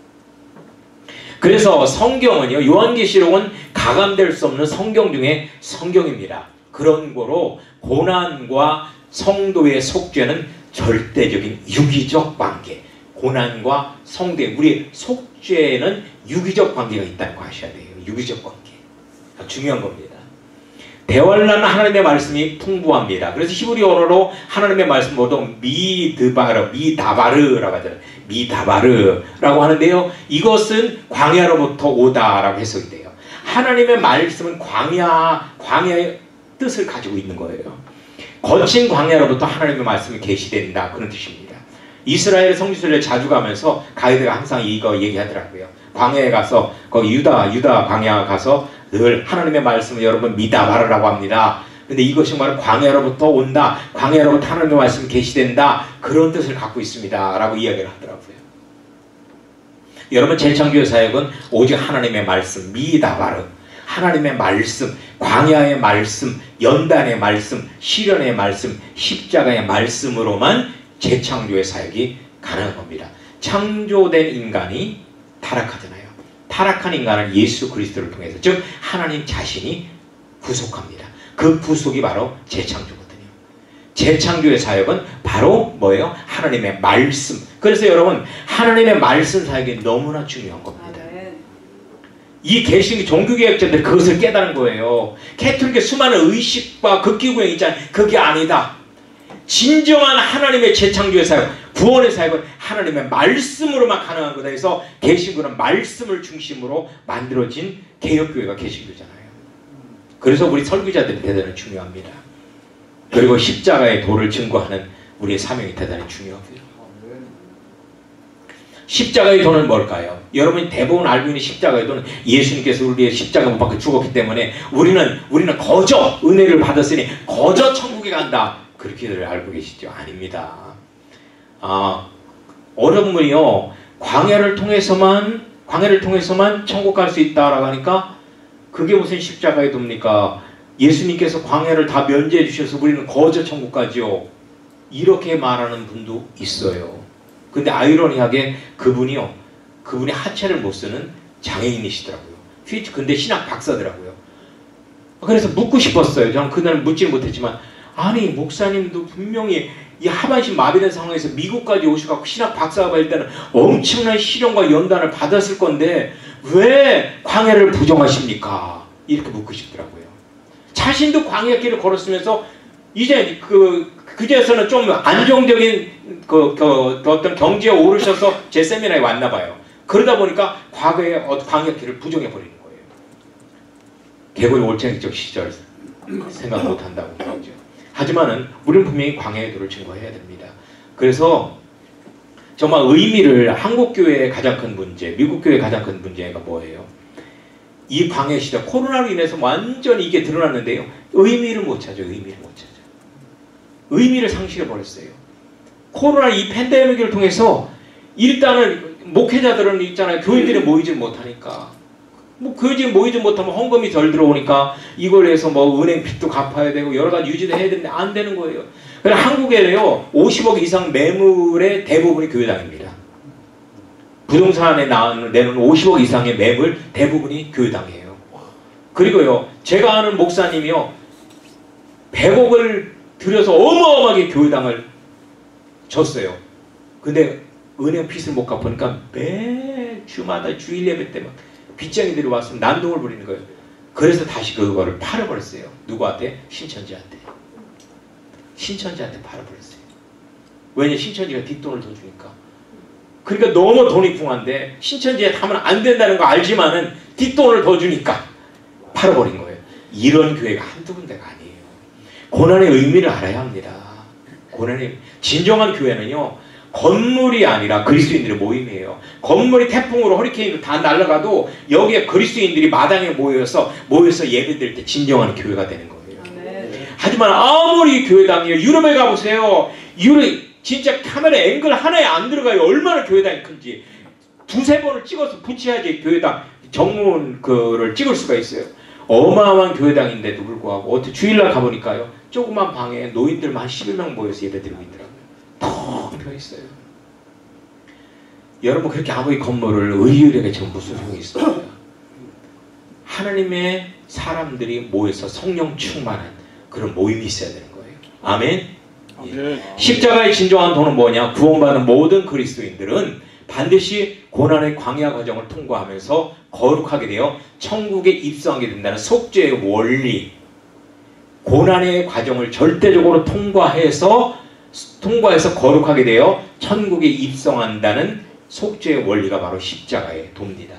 그래서 성경은요, 요한계시록은 가감될 수 없는 성경 중에 성경입니다. 그런 거로 고난과 성도의 속죄는 절대적인 유기적 관계. 고난과 성도의 우리 속죄에는 유기적 관계가 있다는 거 아셔야 돼요. 유기적 관계. 중요한 겁니다. 대환란 하나님의 말씀이 풍부합니다. 그래서 히브리 언어로 하나님의 말씀 모두 미드바르, 미다바르라고 하잖아요. 미다바르라고 하는데요. 이것은 광야로부터 오다라고 해석이 돼요. 하나님의 말씀은 광야, 광야의 뜻을 가지고 있는 거예요. 거친 광야로부터 하나님의 말씀이 계시된다. 그런 뜻입니다. 이스라엘 성지순례 자주 가면서 가이드가 항상 이거 얘기하더라고요. 광야에 가서 거기 유다, 유다 광야 가서 늘 하나님의 말씀을 여러분 미다바르라고 합니다. 근데 이것이 정말 광야로부터 온다. 광야로부터 하나님의 말씀이 계시된다. 그런 뜻을 갖고 있습니다. 라고 이야기를 하더라고요. 여러분 재창조의 사역은 오직 하나님의 말씀, 미다바르. 하나님의 말씀, 광야의 말씀, 연단의 말씀, 시련의 말씀, 십자가의 말씀으로만 재창조의 사역이 가능한 겁니다. 창조된 인간이 타락하잖아요. 타락한 인간을 예수 그리스도를 통해서, 즉 하나님 자신이 구속합니다. 그 구속이 바로 재창조거든요. 재창조의 사역은 바로 뭐예요? 하나님의 말씀. 그래서 여러분 하나님의 말씀 사역이 너무나 중요한 겁니다. 이 개신교 종교개혁자들 그것을 깨달은 거예요. 캐톨릭의 수많은 의식과 극기구형 있잖아요. 그게 아니다. 진정한 하나님의 재창조의 사역, 구원의 사역은 하나님의 말씀으로만 가능한 거다 해서 개신교는 말씀을 중심으로 만들어진 개혁교회가 개신교잖아요. 그래서 우리 설교자들이 대단히 중요합니다. 그리고 십자가의 도를 증거하는 우리의 사명이 대단히 중요하고요. 십자가의 도는 뭘까요? 여러분이 대부분 알고 있는 십자가의 도는 예수님께서 우리의 십자가 못 박혀 죽었기 때문에 우리는 우리는 거저 은혜를 받았으니 거저 천국에 간다. 그렇게들 알고 계시죠? 아닙니다. 아, 어려운분이요 광야를 통해서만 광야를 통해서만 천국 갈 수 있다라고 하니까 그게 무슨 십자가의 도입니까? 예수님께서 광야를 다 면제해 주셔서 우리는 거저 천국 가지요. 이렇게 말하는 분도 있어요. 근데 아이러니하게 그분이요. 그분이 하체를 못 쓰는 장애인이시더라고요. 근데 신학 박사더라고요. 그래서 묻고 싶었어요. 저는 그날 묻지는 못했지만 아니 목사님도 분명히 이 하반신 마비된 상황에서 미국까지 오셔서 신학 박사가 될 때는 엄청난 시련과 연단을 받았을 건데 왜 광야를 부정하십니까? 이렇게 묻고 싶더라고요. 자신도 광야길을 걸었으면서 이제 그 그제서는 좀 안정적인 그, 그 어떤 경지에 오르셔서 제 세미나에 왔나 봐요. 그러다 보니까 과거의 광야길을 부정해 버리는 거예요. 개고의 올챙이적 시절 생각 못 한다고 그러죠. 하지만은 우리는 분명히 광야의 도를 증거해야 됩니다. 그래서 정말 의미를 한국 교회의 가장 큰 문제, 미국 교회의 가장 큰 문제가 뭐예요? 이 광야 시대 코로나로 인해서 완전히 이게 드러났는데요. 의미를 못 찾아요. 의미를 못 찾아요. 의미를 상실해 버렸어요. 코로나 이 팬데믹을 통해서 일단은 목회자들은 있잖아요. 교인들이 모이지 못하니까. 뭐 교인들이 모이지 못하면 헌금이 덜 들어오니까 이걸 해서 뭐 은행 빚도 갚아야 되고 여러 가지 유지도 해야 되는데 안 되는 거예요. 그래서 한국에요 오십억 이상 매물의 대부분이 교회당입니다. 부동산에 내는 오십억 이상의 매물 대부분이 교회당이에요. 그리고요 제가 아는 목사님이요 백억을 들여서 어마어마하게 교회당을 줬어요. 근데 은행 빚을 못 갚으니까 매 주마다 주일 예배 때 막 빚쟁이들이 와서 난동을 부리는 거예요. 그래서 다시 그거를 팔아버렸어요. 누구한테? 신천지한테. 신천지한테 팔아버렸어요. 왜냐 신천지가 뒷돈을 더 주니까. 그러니까 너무 돈이 궁한데 신천지에 하면 안 된다는 거 알지만은 뒷돈을 더 주니까 팔아버린 거예요. 이런 교회가 한두 군데가 아니에요. 고난의 의미를 알아야 합니다. 고난의 진정한 교회는요. 건물이 아니라 그리스도인들의 모임이에요. 건물이 태풍으로 허리케인으로 다 날아가도 여기에 그리스도인들이 마당에 모여서 모여서 예배드릴 때 진정한 교회가 되는 거예요. 네. 하지만 아무리 교회당이에요. 유럽에 가보세요. 유럽 진짜 카메라 앵글 하나에 안 들어가요. 얼마나 교회당이 큰지. 두세 번을 찍어서 붙여야지 교회당 정문 그를 찍을 수가 있어요. 어마어마한 교회당인데도 불구하고 어떻게 주일날 가보니까요. 조그만 방에 노인들만 한 십여 명 모여서 예배드리고 있더라고요. 텅 비어있어요. 여러분 그렇게 아무리 건물을 의리하게 지금 무슨 소용이 있어요? 하나님의 사람들이 모여서 성령 충만한 그런 모임이 있어야 되는 거예요. 아멘? 예. 십자가의 진정한 도는 뭐냐? 구원받는 모든 그리스도인들은 반드시 고난의 광야 과정을 통과하면서 거룩하게 되어 천국에 입성하게 된다는 속죄의 원리, 고난의 과정을 절대적으로 통과해서 통과해서 거룩하게 되어 천국에 입성한다는 속죄의 원리가 바로 십자가의 도입니다.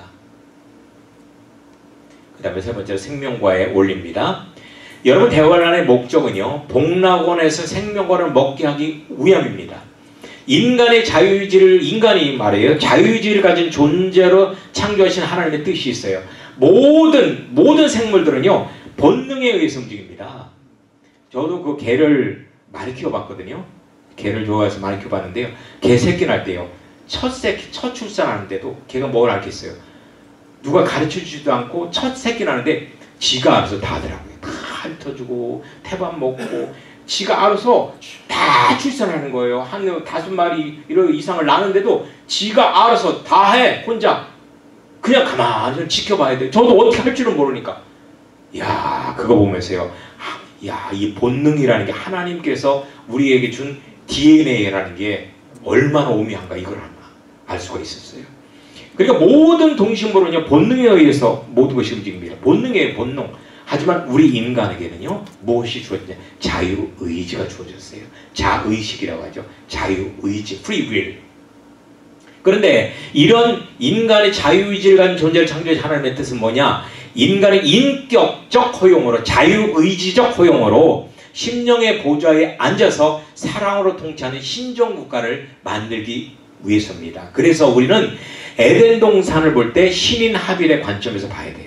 그 다음에 세 번째로 생명과의 원리입니다. 여러분 대관란의 목적은요. 복락원에서 생명과를 먹게 하기 위함입니다. 인간의 자유의지를 인간이 말이에요. 자유의지를 가진 존재로 창조하신 하나님의 뜻이 있어요. 모든 모든 생물들은요. 본능에 의해서 움직입니다. 저도 그 개를 많이 키워봤거든요. 개를 좋아해서 많이 키워봤는데요. 개 새끼 날 때요. 첫 새끼, 첫 출산하는데도 개가 뭘 알겠어요. 누가 가르쳐주지도 않고 첫 새끼 나는데 지가 알아서 다 하더라고요. 다 핥아주고 태밥 먹고 지가 알아서 다 출산하는 거예요. 한 다섯 마리 이런 이상을 낳는데도 지가 알아서 다 해. 혼자. 그냥 가만히 지켜봐야 돼. 저도 어떻게 할 줄은 모르니까. 야 그거 보면서요. 야, 이 본능이라는 게 하나님께서 우리에게 준 디엔에이라는 게 얼마나 오묘한가 이걸 알 수가 있었어요. 그러니까 모든 동식물은요 본능에 의해서 모든 것이 움직입니다. 본능의 본능. 하지만 우리 인간에게는요 무엇이 주어졌냐? 자유의지가 주어졌어요. 자의식이라고 하죠. 자유의지, free will. 그런데 이런 인간의 자유의지를 가진 존재를 창조하신 하나님의 뜻은 뭐냐? 인간의 인격적 허용으로, 자유의지적 허용으로 심령의 보좌에 앉아서 사랑으로 통치하는 신정국가를 만들기 위해서입니다. 그래서 우리는 에덴 동산을 볼 때 신인 하빌의 관점에서 봐야 돼요.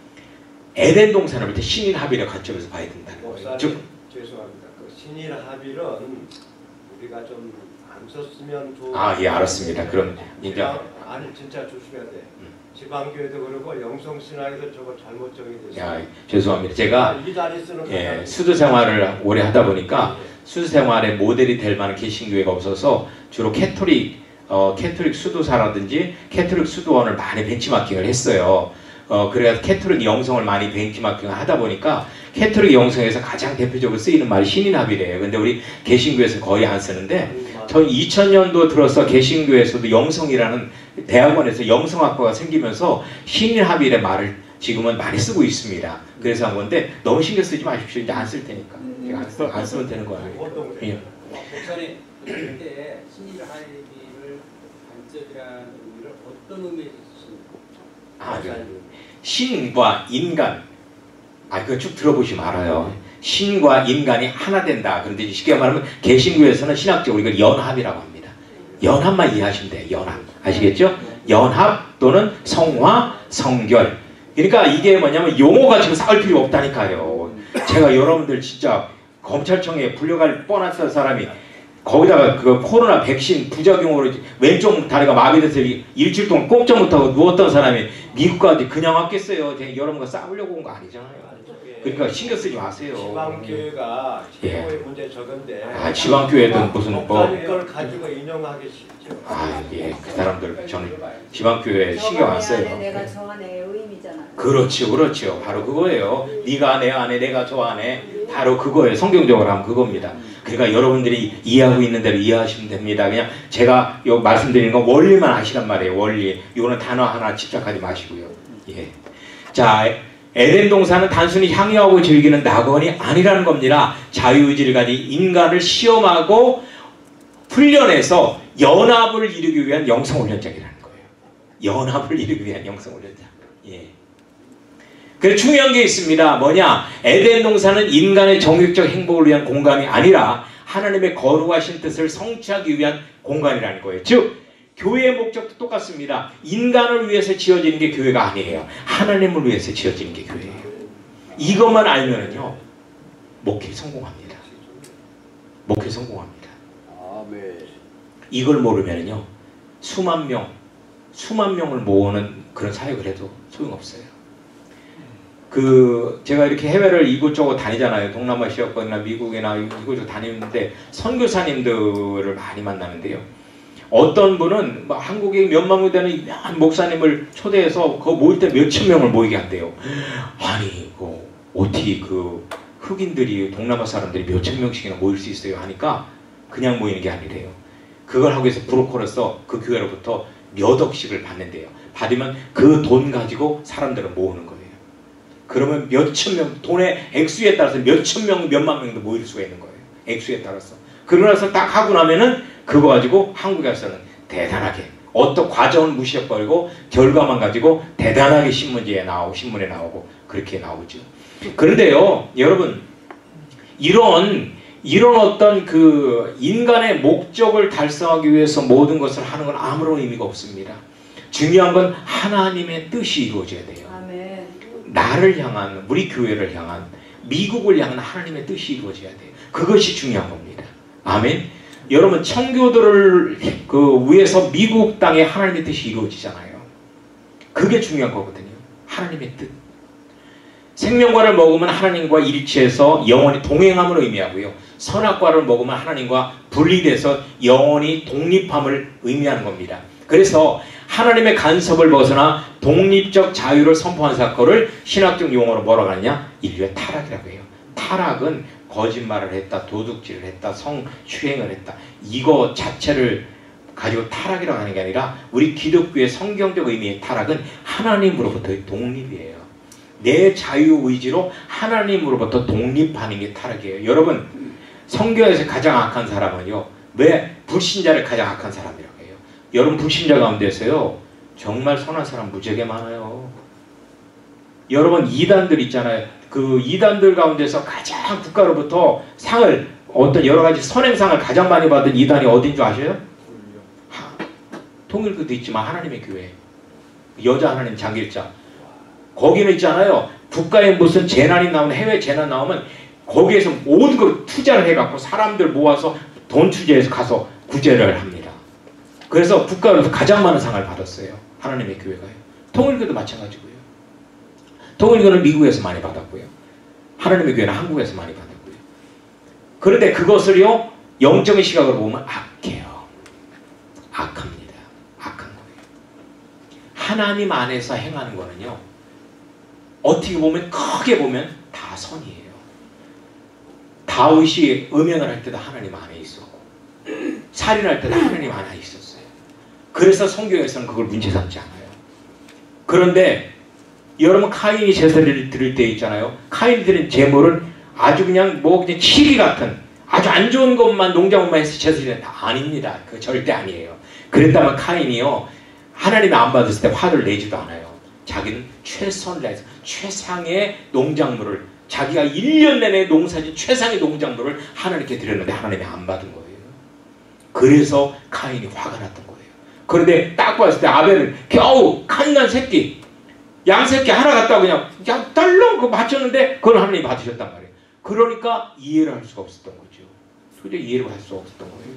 에덴 동산을 볼 때 신인 하빌의 관점에서 봐야 된다는 거예요. 목사님, 즉, 죄송합니다. 그 신일 하빌은 우리가 좀 안 썼으면 좋은. 아, 예, 알았습니다. 그럼 이제 지방, 아니 진짜 조심해야 돼. 음. 지방교회도 그러고 영성신학에도 저거 잘못 정의됐어요. 야, 죄송합니다. 제가 이단이 쓰는 예, 수도 생활을 오래 하다 보니까 수도 생활의 모델이 될 만한 개신교회가 없어서 주로 캐토릭 어, 캐토릭 수도사라든지 캐토릭 수도원을 많이 벤치마킹을 했어요. 어, 그래서 캐토릭 영성을 많이 벤치마킹을 하다 보니까 캐토릭 영성에서 가장 대표적으로 쓰이는 말이 신인합이래요. 근데 우리 개신교에서는 거의 안 쓰는데 전 이천 년도 들어서 개신교에서도 영성이라는 대학원에서 영성학과가 생기면서 신인합일의 말을 지금은 많이 쓰고 있습니다. 그래서 한 건데 너무 신경 쓰지 마십시오. 이제 안 쓸 테니까. 제가 안, 쓰, 안 쓰면 되는 거예요. 예. 목사님, 그때 신일 하이비를 관점이라는 의미를 어떤 의미에서 쓰십니까? 아, 그 신과 인간. 아, 그거 쭉 들어보시면 알아요. 신과 인간이 하나 된다. 그런데 쉽게 말하면 개신교에서는 신학적으로 이걸 연합이라고 합니다. 연합만 이해하시면 돼요. 연합. 아시겠죠? 연합 또는 성화, 성결. 그러니까 이게 뭐냐면 용어 가지고 싸울 필요 없다니까요. 제가 여러분들 진짜 검찰청에 불려갈 뻔한 사람이 거기다가 그 코로나 백신 부작용으로 왼쪽 다리가 마비돼서 일주일 동안 꼼짝 못하고 누웠던 사람이 미국까지 그냥 왔겠어요. 여러분과 싸우려고 온 거 아니잖아요. 그러니까 신경 쓰지 마세요. 지방교회가 최고의 예. 문제 적은데. 아, 지방교회든 무슨 뭐. 목사님 걸 가지고 인용하기 쉽죠. 아, 예. 그 사람들 저는 지방교회 신경 안 써요. 내가 저 안에 의미잖아. 그렇죠, 그렇죠. 바로 그거예요. 네가 내 안에, 내가 저 안에. 바로 그거예요. 성경적으로 하면 그겁니다. 그러니까 여러분들이 이해하고 있는 대로 이해하시면 됩니다. 그냥 제가 요 말씀드리는 건 원리만 하시란 말이에요. 원리. 이거는 단어 하나 집착하지 마시고요. 예. 자, 에덴 동산은 단순히 향유하고 즐기는 낙원이 아니라는 겁니다. 자유의지를 가진 인간을 시험하고 훈련해서 연합을 이루기 위한 영성훈련장이라는 거예요. 연합을 이루기 위한 영성훈련장. 예. 그래서 중요한 게 있습니다. 뭐냐? 에덴 동산은 인간의 정욕적 행복을 위한 공간이 아니라 하나님의 거룩하신 뜻을 성취하기 위한 공간이라는 거예요. 즉 교회의 목적도 똑같습니다. 인간을 위해서 지어지는 게 교회가 아니에요. 하나님을 위해서 지어지는 게 교회예요. 이것만 알면은요, 목회 성공합니다. 목회 성공합니다. 아멘. 이걸 모르면은요, 수만 명, 수만 명을 모으는 그런 사역을 해도 소용없어요. 그 제가 이렇게 해외를 이곳저곳 다니잖아요. 동남아시아권이나 미국이나 이곳저곳 다니는데 선교사님들을 많이 만나는데요. 어떤 분은 뭐 한국에 몇만 명 되는 목사님을 초대해서 그거 모일 때 몇천 명을 모이게 한대요. 아니 그 어떻게 그 흑인들이 동남아 사람들이 몇천 명씩이나 모일 수 있어요 하니까 그냥 모이는 게 아니래요. 그걸 하기 위해서 브로커로서 그 교회로부터 몇 억씩을 받는데요. 받으면 그 돈 가지고 사람들을 모으는 거예요. 그러면 몇천 명, 돈의 액수에 따라서 몇천 명, 몇만 명도 모일 수가 있는 거예요. 액수에 따라서. 그러고 나서 딱 하고 나면은 그거 가지고 한국에서는 대단하게 어떤 과정을 무시해버리고 결과만 가지고 대단하게 신문지에 나오고 신문에 나오고 그렇게 나오죠. 그런데요, 여러분 이런 이런 어떤 그 인간의 목적을 달성하기 위해서 모든 것을 하는 건 아무런 의미가 없습니다. 중요한 건 하나님의 뜻이 이루어져야 돼요. 아멘. 나를 향한, 우리 교회를 향한, 미국을 향한 하나님의 뜻이 이루어져야 돼요. 그것이 중요한 겁니다. 아멘. 여러분 청교도를 그 위해서 미국 땅에 하나님의 뜻이 이루어지잖아요. 그게 중요한 거거든요. 하나님의 뜻. 생명과를 먹으면 하나님과 일치해서 영원히 동행함을 의미하고요. 선악과를 먹으면 하나님과 분리돼서 영원히 독립함을 의미하는 겁니다. 그래서 하나님의 간섭을 벗어나 독립적 자유를 선포한 사건을 신학적 용어로 뭐라고 하느냐? 인류의 타락이라고 해요. 타락은 거짓말을 했다, 도둑질을 했다, 성추행을 했다. 이거 자체를 가지고 타락이라고 하는 게 아니라 우리 기독교의 성경적 의미의 타락은 하나님으로부터의 독립이에요. 내 자유의지로 하나님으로부터 독립하는 게 타락이에요. 여러분 성경에서 가장 악한 사람은요. 왜 불신자를 가장 악한 사람이라고 해요? 여러분 불신자 가운데서요. 정말 선한 사람 무지하게 많아요. 여러분 이단들 있잖아요. 그 이단들 가운데서 가장 국가로부터 상을 어떤 여러 가지 선행상을 가장 많이 받은 이단이 어딘 줄 아세요? 하, 통일교도 있지만 하나님의 교회, 여자 하나님 장길자, 거기는 있잖아요. 국가에 무슨 재난이 나오면, 해외 재난 나오면 거기에서 모든 걸 투자를 해갖고 사람들 모아서 돈 투자해서 가서 구제를 합니다. 그래서 국가로서 가장 많은 상을 받았어요. 하나님의 교회가요. 통일교도 마찬가지고요. 통일교는 미국에서 많이 받았고요. 하나님의 교회는 한국에서 많이 받았고요. 그런데 그것을요, 영적인 시각으로 보면 악해요. 악합니다. 악한 거예요. 하나님 안에서 행하는 거는요, 어떻게 보면, 크게 보면 다 선이에요. 다윗이 음연을 할 때도 하나님 안에 있었고, 살인할 때도 하나님 안에 있었어요. 그래서 성경에서는 그걸 문제 삼지 않아요. 그런데 여러분, 카인이 제사를 드릴 때 있잖아요. 카인이 드린 제물은 아주 그냥 뭐 그냥 치리 같은 아주 안 좋은 것만, 농작물만 해서 제사를 다 아닙니다. 그거 절대 아니에요. 그랬다면 카인이요, 하나님이 안 받았을 때 화를 내지도 않아요. 자기는 최선을 다해서 최상의 농작물을, 자기가 일 년 내내 농사진 최상의 농작물을 하나님께 드렸는데 하나님이 안 받은 거예요. 그래서 카인이 화가 났던 거예요. 그런데 딱 봤을 때 아벨은 겨우 갓난 새끼, 양새끼 하나 갖다가 그냥 그냥 딸렁 그거 맞췄는데 그걸 하나님이 받으셨단 말이에요. 그러니까 이해를 할 수가 없었던 거죠. 도저히 이해를 할 수가 없었던 거예요.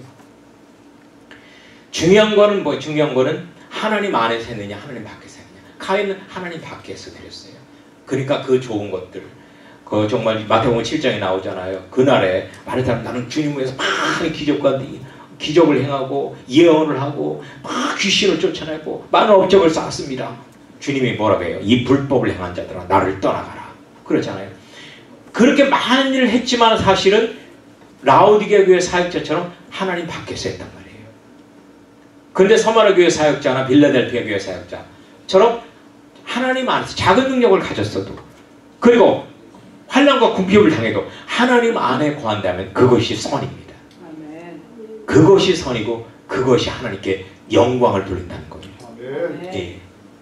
중요한 거는 뭐, 중요한 거는 하나님 안에서 했느냐 하나님 밖에서 했느냐. 카인은 하나님 밖에서 드렸어요. 그러니까 그 좋은 것들, 그 정말 마태복음 칠 장에 나오잖아요. 그날에 많은 사람, 나는 주님 위해서 많은 기적과 기적을 행하고 예언을 하고 막 귀신을 쫓아내고 많은 업적을 쌓았습니다. 주님이 뭐라고 해요? 이 불법을 행한 자들아 나를 떠나가라. 그러잖아요. 그렇게 많은 일을 했지만 사실은 라오디게 교회 사역자처럼 하나님 밖에서 했단 말이에요. 그런데 서마나 교회 사역자나 빌라델피아 교회 사역자처럼 하나님 안에서 작은 능력을 가졌어도, 그리고 환난과 궁핍을 당해도 하나님 안에 거한다면 그것이 선입니다. 아멘. 그것이 선이고 그것이 하나님께 영광을 돌린다는 거예요. 아멘. 예.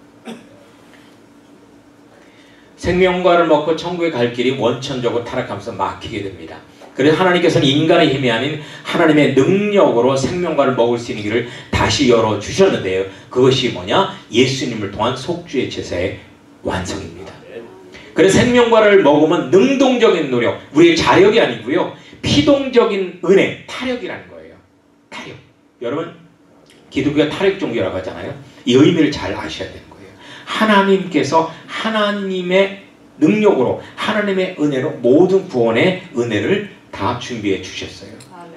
생명과를 먹고 천국에 갈 길이 원천적으로 타락하면서 막히게 됩니다. 그래서 하나님께서는 인간의 힘이 아닌 하나님의 능력으로 생명과를 먹을 수 있는 길을 다시 열어주셨는데요. 그것이 뭐냐? 예수님을 통한 속주의 제사의 완성입니다. 그래서 생명과를 먹으면 능동적인 노력, 우리의 자력이 아니고요, 피동적인 은혜, 타력이라는 거예요. 타력. 여러분, 기독교가 타력 종교라고 하잖아요. 이 의미를 잘 아셔야 되는 거예요. 하나님께서 하나님의 능력으로, 하나님의 은혜로 모든 구원의 은혜를 다 준비해 주셨어요. 아멘.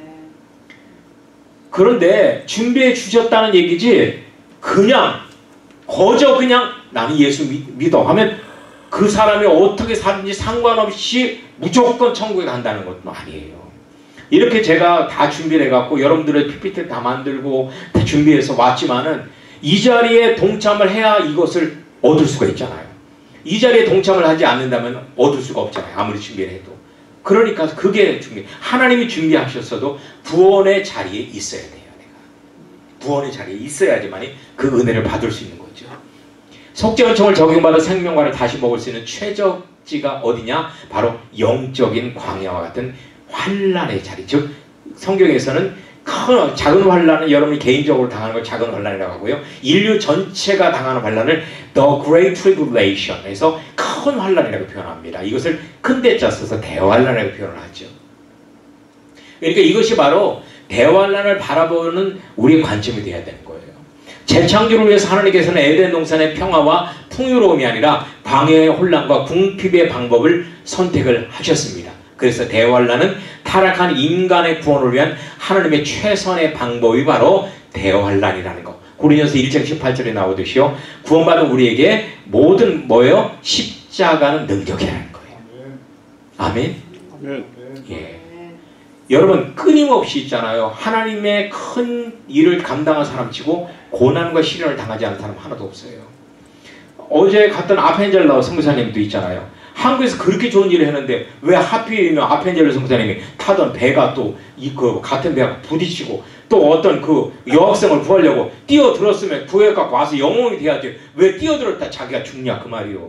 그런데 준비해 주셨다는 얘기지, 그냥 거저 그냥 나는 예수 믿, 믿어 하면 그 사람이 어떻게 사는지 상관없이 무조건 천국에 간다는 것도 아니에요. 이렇게 제가 다 준비를 해갖고 여러분들의 피피티를 다 만들고 다 준비해서 왔지만은 이 자리에 동참을 해야 이것을 얻을 수가 있잖아요. 이 자리에 동참을 하지 않는다면 얻을 수가 없잖아요. 아무리 준비를 해도. 그러니까 그게 준비. 하나님이 준비하셨어도 구원의 자리에 있어야 돼요. 내가. 구원의 자리에 있어야지만이 그 은혜를 받을 수 있는 거죠. 속죄은총을 적용받아 생명과를 다시 먹을 수 있는 최적지가 어디냐? 바로 영적인 광야와 같은 환란의 자리. 즉 성경에서는 큰 작은 환란은 여러분이 개인적으로 당하는 걸 작은 환란이라고 하고요. 인류 전체가 당하는 환란을 The Great Tribulation에서 큰 환란이라고 표현합니다. 이것을 큰 대자 써서 대환란이라고 표현을 하죠. 그러니까 이것이 바로 대환란을 바라보는 우리의 관점이 되어야 되는 거예요. 재창조를 위해서 하나님께서는 에덴 동산의 평화와 풍요로움이 아니라 광야의 혼란과 궁핍의 방법을 선택을 하셨습니다. 그래서 대환란은 타락한 인간의 구원을 위한 하나님의 최선의 방법이 바로 대환란이라는 거. 고린도서 일 장 십팔 절에 나오듯이요, 구원받은 우리에게 모든 뭐예요? 십자가는 능력이라는 거예요. 아멘. 아멘. 예. 여러분 끊임없이 있잖아요. 하나님의 큰 일을 감당한 사람치고 고난과 시련을 당하지 않은 사람 하나도 없어요. 어제 갔던 아펜젤러 선교사님도 있잖아요. 한국에서 그렇게 좋은 일을 했는데 왜 하필이면 아펜젤러 선교사님이 타던 배가 또 이 그 같은 배가 부딪히고 또 어떤 그 여학생을 구하려고 뛰어들었으면 구해가 와서 영웅이 돼야지 왜 뛰어들었다 자기가 죽냐 그 말이요.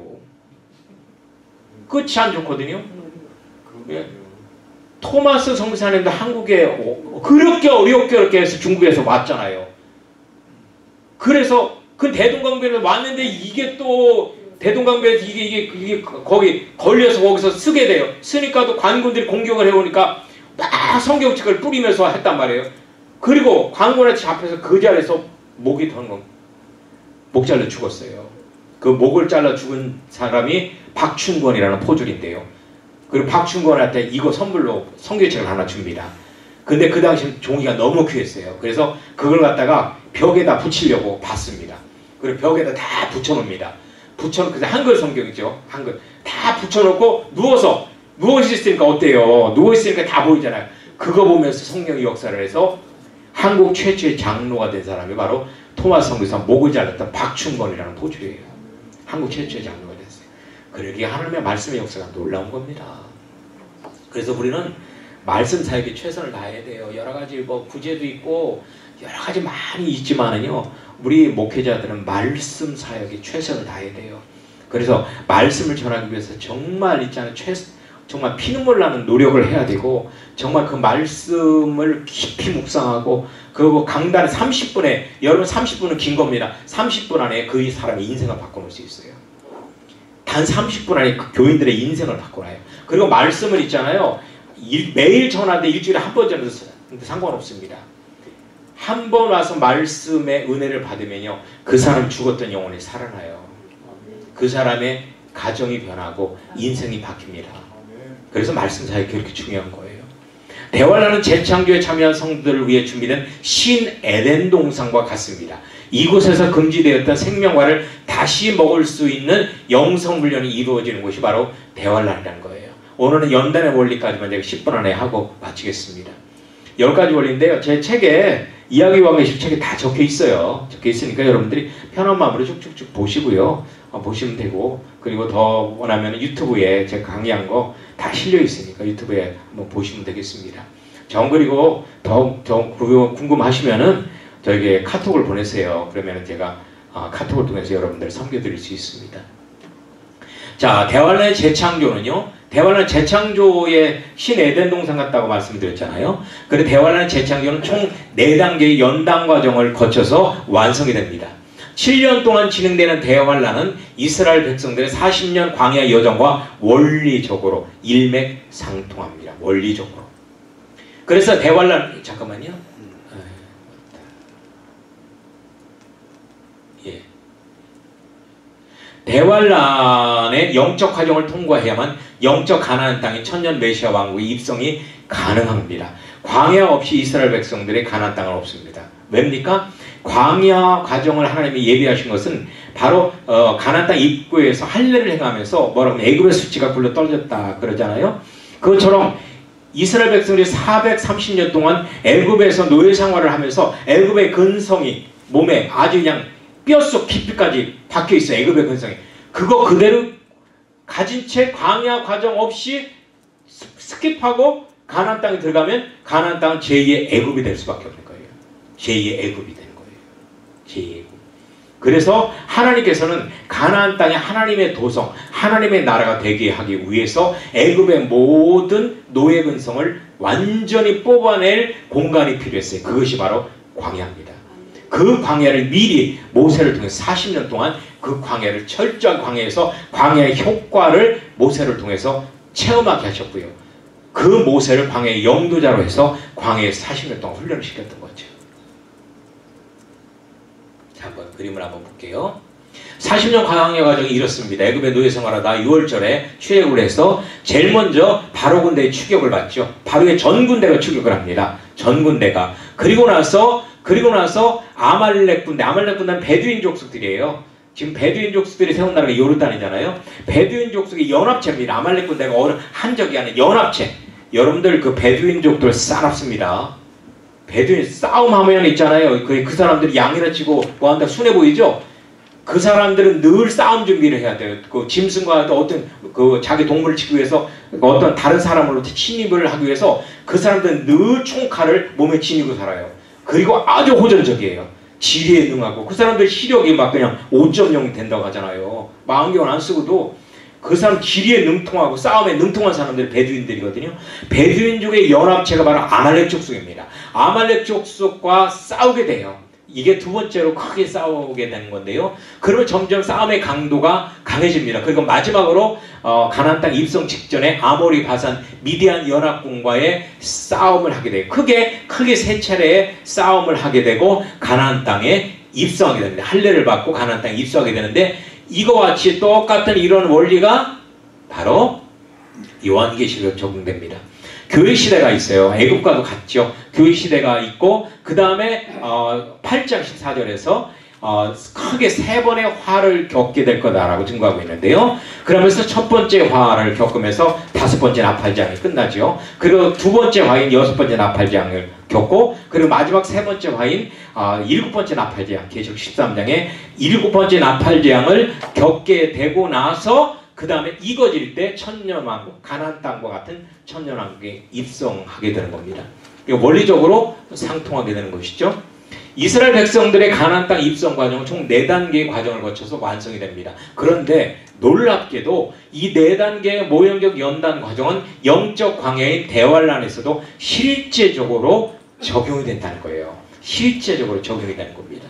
끝이 안 좋거든요. 예. 토마스 선교사님도 한국에 그렇게 어렵게 어렵게 해서 중국에서 왔잖아요. 그래서 그 대동강변에 왔는데 이게 또 대동강변에서 이게, 이게, 이게 거기 걸려서 거기서 쓰게 돼요. 쓰니까 또 관군들이 공격을 해오니까 막 성경책을 뿌리면서 했단 말이에요. 그리고 관군한테 잡혀서 그 자리에서 목이 던건 목 잘려 죽었어요. 그 목을 잘라 죽은 사람이 박춘권이라는 포졸인데요. 그리고 박춘권한테 이거 선물로 성경책을 하나 줍니다. 근데 그 당시 종이가 너무 귀했어요. 그래서 그걸 갖다가 벽에다 붙이려고 봤습니다. 그리고 벽에다 다 붙여놓습니다. 붙여놓고 한글 성경이죠. 한글 다 붙여놓고 누워서 누워있으니까 어때요? 누워있으니까 다 보이잖아요. 그거 보면서 성령의 역사를 해서 한국 최초의 장로가 된 사람이 바로 토마스 선교사 목을 잘랐던 박춘권이라는 포졸이에요. 한국 최초의 장로가 됐어요. 그러기에 하나님의 말씀의 역사가 놀라운 겁니다. 그래서 우리는 말씀 사역에 최선을 다해야 돼요. 여러 가지 뭐 구제도 있고 여러 가지 많이 있지만은요, 우리 목회자들은 말씀 사역에 최선을 다해야 돼요. 그래서 말씀을 전하기 위해서 정말 있잖아요. 최, 정말 피눈물 나는 노력을 해야 되고, 정말 그 말씀을 깊이 묵상하고, 그리고 강단에 삼십 분에, 여러분 삼십 분은 긴 겁니다. 삼십 분 안에 그 사람의 인생을 바꿔놓을 수 있어요. 단 삼십 분 안에 그 교인들의 인생을 바꿔놔요. 그리고 말씀을 있잖아요. 일, 매일 전하는데 일주일에 한 번 전해도 상관없습니다. 한 번 와서 말씀의 은혜를 받으면요, 그 사람 죽었던 영혼이 살아나요. 그 사람의 가정이 변하고 인생이 바뀝니다. 그래서 말씀 사역이 그렇게 중요한 거예요. 대활라는 재창조에 참여한 성도들을 위해 준비된 신 에덴 동산과 같습니다. 이곳에서 금지되었던 생명과를 다시 먹을 수 있는 영성 훈련이 이루어지는 곳이 바로 대활란이라는 거예요. 오늘은 연단의 원리까지만 제가 십 분 안에 하고 마치겠습니다. 열 가지 원리인데요. 제 책에 이야기와 계실 책에 다 적혀 있어요. 적혀 있으니까 여러분들이 편한 마음으로 쭉쭉쭉 보시고요. 어, 보시면 되고, 그리고 더 원하면 유튜브에 제가 강의한 거 다 실려 있으니까 유튜브에 한번 보시면 되겠습니다. 전 그리고 더, 더 궁금하시면은 저에게 카톡을 보내세요. 그러면 제가 어, 카톡을 통해서 여러분들을 섬겨드릴 수 있습니다. 자, 대활란의 재창조는요, 대활란 재창조의 신 에덴 동산 같다고 말씀드렸잖아요. 그래 대활란 재창조는 총 네 단계의 연단 과정을 거쳐서 완성이 됩니다. 칠 년 동안 진행되는 대활란은 이스라엘 백성들의 사십 년 광야 여정과 원리적으로 일맥상통합니다. 원리적으로. 그래서 대활란, 잠깐만요. 예. 대활란의 영적 과정을 통과해야만 영적 가나안 땅의 천년 메시아 왕국의 입성이 가능합니다. 광야 없이 이스라엘 백성들의 가나안 땅은 없습니다. 왜입니까? 광야 과정을 하나님이 예비하신 것은 바로 어, 가나안 땅 입구에서 할례를 행하면서 뭐라고 하면 애굽의 수치가 굴러 떨어졌다 그러잖아요. 그것처럼 이스라엘 백성들이 사백삼십 년 동안 애굽에서 노예 생활을 하면서 애굽의 근성이 몸에 아주 그냥 뼛속 깊이까지 박혀 있어요. 애굽의 근성이. 그거 그대로 가진 채 광야 과정 없이 스킵하고 가나안 땅에 들어가면 가나안 땅은 제이의 애굽이 될 수밖에 없는 거예요. 제이의 애굽이 되는 거예요. 제이의 애굽. 그래서 하나님께서는 가나안 땅에 하나님의 도성, 하나님의 나라가 되게 하기 위해서 애굽의 모든 노예 근성을 완전히 뽑아낼 공간이 필요했어요. 그것이 바로 광야입니다. 그 광야를 미리 모세를 통해서 사십 년 동안 그 광야를 철저한 광야에서 광야의 효과를 모세를 통해서 체험하게 하셨고요. 그 모세를 광야의 영도자로 해서 광야에서 사십 년 동안 훈련을 시켰던 거죠. 자, 한번 그림을 한번 볼게요. 사십 년 광야 과정이 이렇습니다. 애굽의 노예 생활하다 유월절에 출애굽을 해서 제일 먼저 바로 군대의 추격을 받죠. 바로의 전 군대가 추격을 합니다. 전 군대가. 그리고 나서 그리고 나서 아말렉 군대, 아말렉 군대는 베두인 족속들이에요. 지금 베두인 족속들이 세운 나라가 요르단이잖아요. 베두인 족속의 연합체입니다. 아말렉 군대가 어느 한 적이 아닌 연합체. 여러분들 그 베두인족들 싸납습니다. 베두인 싸움하면 있잖아요. 그, 그 사람들이 양이나 치고 뭐한다 순해 보이죠? 그 사람들은 늘 싸움 준비를 해야 돼요. 그 짐승과 어떤 그 자기 동물을 치기 위해서 어떤 다른 사람으로 침입을 하기 위해서 그 사람들은 늘 총칼을 몸에 지니고 살아요. 그리고 아주 호전적이에요. 지리에 능하고 그 사람들 시력이 막 그냥 오 점 영 된다고 하잖아요. 망경을 안 쓰고도 그 사람 지리에 능통하고 싸움에 능통한 사람들이 베두인들이거든요. 베두인족의 연합체가 바로 아말렉 족속입니다. 아말렉 족속과 싸우게 돼요. 이게 두 번째로 크게 싸우게 되는 건데요. 그러면 점점 싸움의 강도가 강해집니다. 그리고 마지막으로 어, 가나안 땅 입성 직전에 아모리, 바산, 미디안 연합군과의 싸움을 하게 돼요. 크게 크게 세 차례의 싸움을 하게 되고 가나안 땅에 입성하게 됩니다. 할례를 받고 가나안 땅에 입성하게 되는데 이거와 같이 똑같은 이런 원리가 바로 요한계시록에 적용됩니다. 교회 시대가 있어요. 애국과도 같죠. 교회 시대가 있고 그 다음에 어, 팔 장 십사 절에서 어, 크게 세 번의 화를 겪게 될 거다라고 증거하고 있는데요. 그러면서 첫 번째 화를 겪으면서 다섯 번째 나팔장이 끝나죠. 그리고 두 번째 화인 여섯 번째 나팔장을 겪고 그리고 마지막 세 번째 화인 어, 일곱 번째 나팔장 계시록 십삼 장에 일곱 번째 나팔장을 겪게 되고 나서 그 다음에 이거질 때 천년왕국, 가나안 땅과 같은 천년왕국에 입성하게 되는 겁니다. 원리적으로 상통하게 되는 것이죠. 이스라엘 백성들의 가나안 땅 입성 과정은 총 네 단계의 과정을 거쳐서 완성이 됩니다. 그런데 놀랍게도 이 네 단계의 모형적 연단 과정은 영적 광야인 대환란에서도 실제적으로 적용이 된다는 거예요. 실제적으로 적용이 되는 겁니다.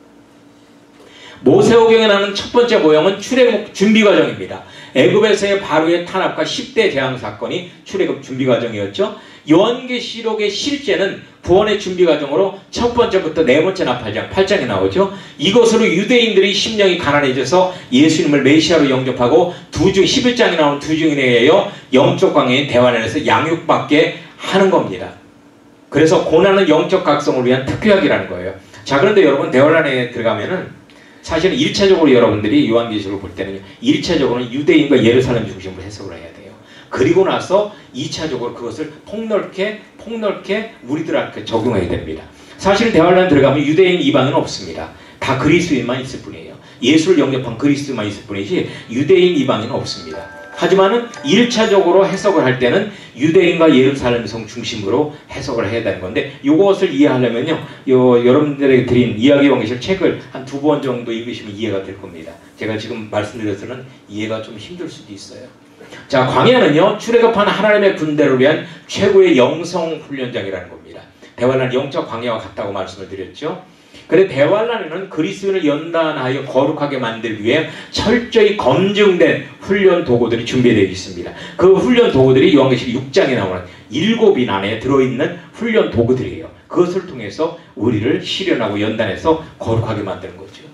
모세오경에 나오는 첫 번째 모형은 출애굽 준비 과정입니다. 애굽에서의 바로의 탄압과 십 대 재앙 사건이 출애굽 준비 과정이었죠. 요한계시록의 실제는 구원의 준비 과정으로 첫 번째부터 네 번째 나팔장 팔 장에 나오죠. 이것으로 유대인들이 심령이 가난해져서 예수님을 메시아로 영접하고 두 중 십일 장에 나온 두 증인에 의하여 영적 광야인 대환란에서 양육받게 하는 겁니다. 그래서 고난은 영적 각성을 위한 특효약이라는 거예요. 자, 그런데 여러분 대환란에 들어가면은 사실은 일 차적으로 여러분들이 요한계시록을 볼 때는 일 차적으로는 유대인과 예루살렘 중심으로 해석을 해야 돼요. 그리고 나서 이 차적으로 그것을 폭넓게 폭넓게 우리들한테 적용해야 됩니다. 사실 대환란 들어가면 유대인 이방인은 없습니다. 다 그리스도인만 있을 뿐이에요. 예수를 영접한 그리스도만 있을 뿐이지 유대인 이방인은 없습니다. 하지만은 일 차적으로 해석을 할 때는 유대인과 예루살렘 성 중심으로 해석을 해야 되는 건데 이것을 이해하려면요, 요 여러분들에게 드린 이야기 왕계시록 책을 한 두 번 정도 읽으시면 이해가 될 겁니다. 제가 지금 말씀드려서는 이해가 좀 힘들 수도 있어요. 자, 광야는요 출애굽한 하나님의 군대를 위한 최고의 영성 훈련장이라는 겁니다. 대환란 영적 광야와 같다고 말씀을 드렸죠. 그래 대환란에는 그리스도인을 연단하여 거룩하게 만들기 위해 철저히 검증된 훈련 도구들이 준비되어 있습니다. 그 훈련 도구들이 요한계시록 육 장에 나오는 일곱인 안에 들어있는 훈련 도구들이에요. 그것을 통해서 우리를 실현하고 연단해서 거룩하게 만드는 거죠.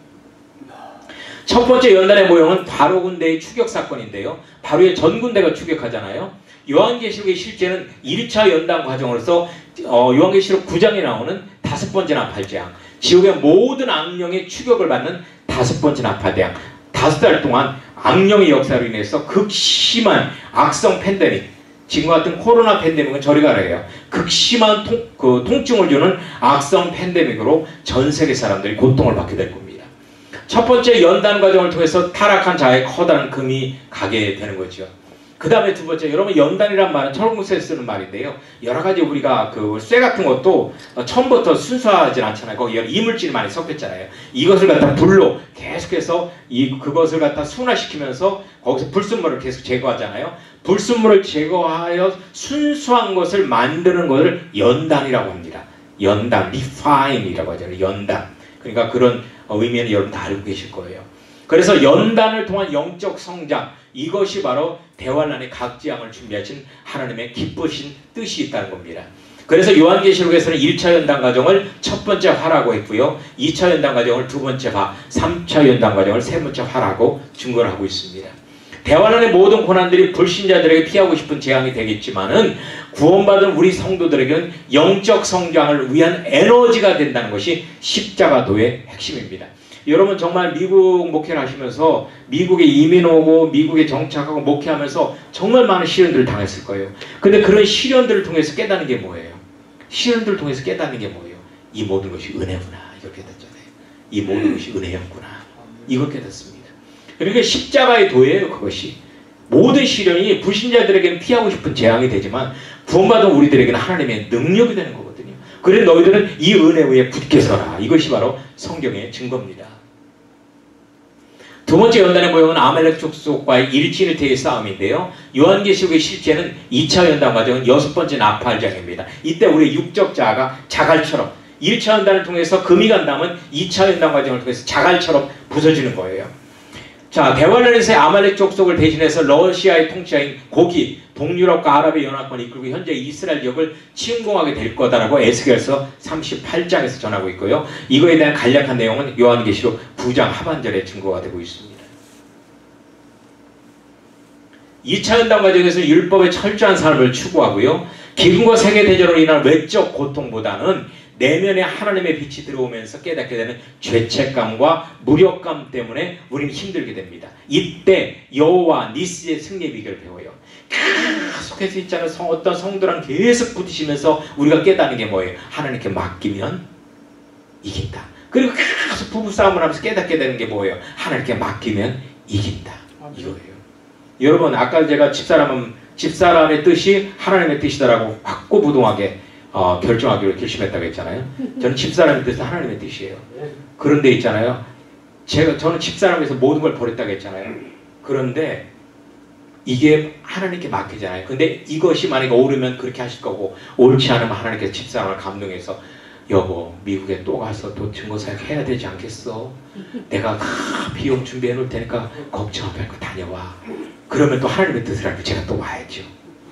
첫 번째 연단의 모형은 바로 군대의 추격 사건인데요. 바로의 전 군대가 추격하잖아요. 요한계시록의 실제는 일 차 연단 과정으로서 어, 요한계시록 구 장에 나오는 다섯 번째 나팔장, 지옥의 모든 악령의 추격을 받는 다섯 번째 나팔장, 다섯 달 동안 악령의 역사로 인해서 극심한 악성 팬데믹, 지금과 같은 코로나 팬데믹은 저리 가라예요. 극심한 통, 그 통증을 주는 악성 팬데믹으로 전 세계 사람들이 고통을 받게 될 겁니다. 첫 번째 연단 과정을 통해서 타락한 자의 커다란 금이 가게 되는 거죠. 그 다음에 두 번째, 여러분 연단이란 말은 철공소에 쓰는 말인데요. 여러 가지 우리가 그 쇠 같은 것도 처음부터 순수하진 않잖아요. 거기 이물질이 많이 섞였잖아요. 이것을 갖다 불로 계속해서 이 그것을 갖다 순화시키면서 거기서 불순물을 계속 제거하잖아요. 불순물을 제거하여 순수한 것을 만드는 것을 연단이라고 합니다. 연단, refine이라고 하잖아요. 연단. 그러니까 그런 의미는 여러분 다 알고 계실 거예요. 그래서 연단을 통한 영적 성장, 이것이 바로 대환란의 각지함을 준비하신 하나님의 기쁘신 뜻이 있다는 겁니다. 그래서 요한계시록에서는 일 차 연단 과정을 첫 번째 화라고 했고요. 이 차 연단 과정을 두 번째 화, 삼 차 연단 과정을 세 번째 화라고 증거를 하고 있습니다. 대환란의 모든 고난들이 불신자들에게 피하고 싶은 재앙이 되겠지만은 구원받은 우리 성도들에게는 영적 성장을 위한 에너지가 된다는 것이 십자가도의 핵심입니다. 여러분 정말 미국 목회를 하시면서 미국에 이민 오고 미국에 정착하고 목회하면서 정말 많은 시련들을 당했을 거예요. 근데 그런 시련들을 통해서 깨닫는 게 뭐예요? 시련들을 통해서 깨닫는 게 뭐예요? 이 모든 것이 은혜구나. 이걸 깨닫잖아요. 이 모든 것이 은혜였구나. 이걸 깨닫습니다. 그러니까 십자가의 도예요. 그것이. 모든 시련이 불신자들에게는 피하고 싶은 재앙이 되지만 구원받은 우리들에게는 하나님의 능력이 되는 거거든요. 그래 너희들은 이 은혜 위에 굳게 서라. 이것이 바로 성경의 증거입니다. 두 번째 연단의 모형은 아말렉 족속과의 일진일퇴의 싸움인데요. 요한계시록의 실제는 이 차 연단 과정은 여섯 번째 나팔장입니다. 이때 우리 육적 자아가 자갈처럼 일 차 연단을 통해서 금이 간다면 이 차 연단 과정을 통해서 자갈처럼 부서지는 거예요. 자, 대환란에서의 아말렉 족속을 대신해서 러시아의 통치자인 고기, 동유럽과 아랍의 연합권을 이끌고 현재 이스라엘 지역을 침공하게 될 거다라고 에스겔서 삼십팔 장에서 전하고 있고요. 이거에 대한 간략한 내용은 요한계시록 구 장 하반절에 증거가 되고 있습니다. 이 차 연단 과정에서 율법의 철저한 삶을 추구하고요. 기근과 세계대전으로 인한 외적 고통보다는 내면에 하나님의 빛이 들어오면서 깨닫게 되는 죄책감과 무력감 때문에 우리는 힘들게 됩니다. 이때 여호와 니스의 승리의 비결을 배워요. 계속해서 있잖아요. 성, 어떤 성도랑 계속 부딪히면서 우리가 깨닫는 게 뭐예요? 하나님께 맡기면 이긴다. 그리고 계속 부부싸움을 하면서 깨닫게 되는 게 뭐예요? 하나님께 맡기면 이긴다. 이거예요. 여러분, 아까 제가 집사람은 집사람의 뜻이 하나님의 뜻이다라고 확고부동하게 어, 결정하기로 결심했다고 했잖아요. 저는 집사람의 뜻은 하나님의 뜻이에요. 그런데 있잖아요. 제가 저는 집사람에서 모든 걸 버렸다고 했잖아요. 그런데 이게 하나님께 맡기잖아요. 근데 이것이 만약에 옳으면 그렇게 하실 거고 옳지 않으면 하나님께서 집사람을 감동해서 여보, 미국에 또 가서 또 증거사역 해야 되지 않겠어? 내가 다 비용 준비해 놓을 테니까 걱정 말고 다녀와. 그러면 또 하나님의 뜻을 알고 제가 또 와야죠.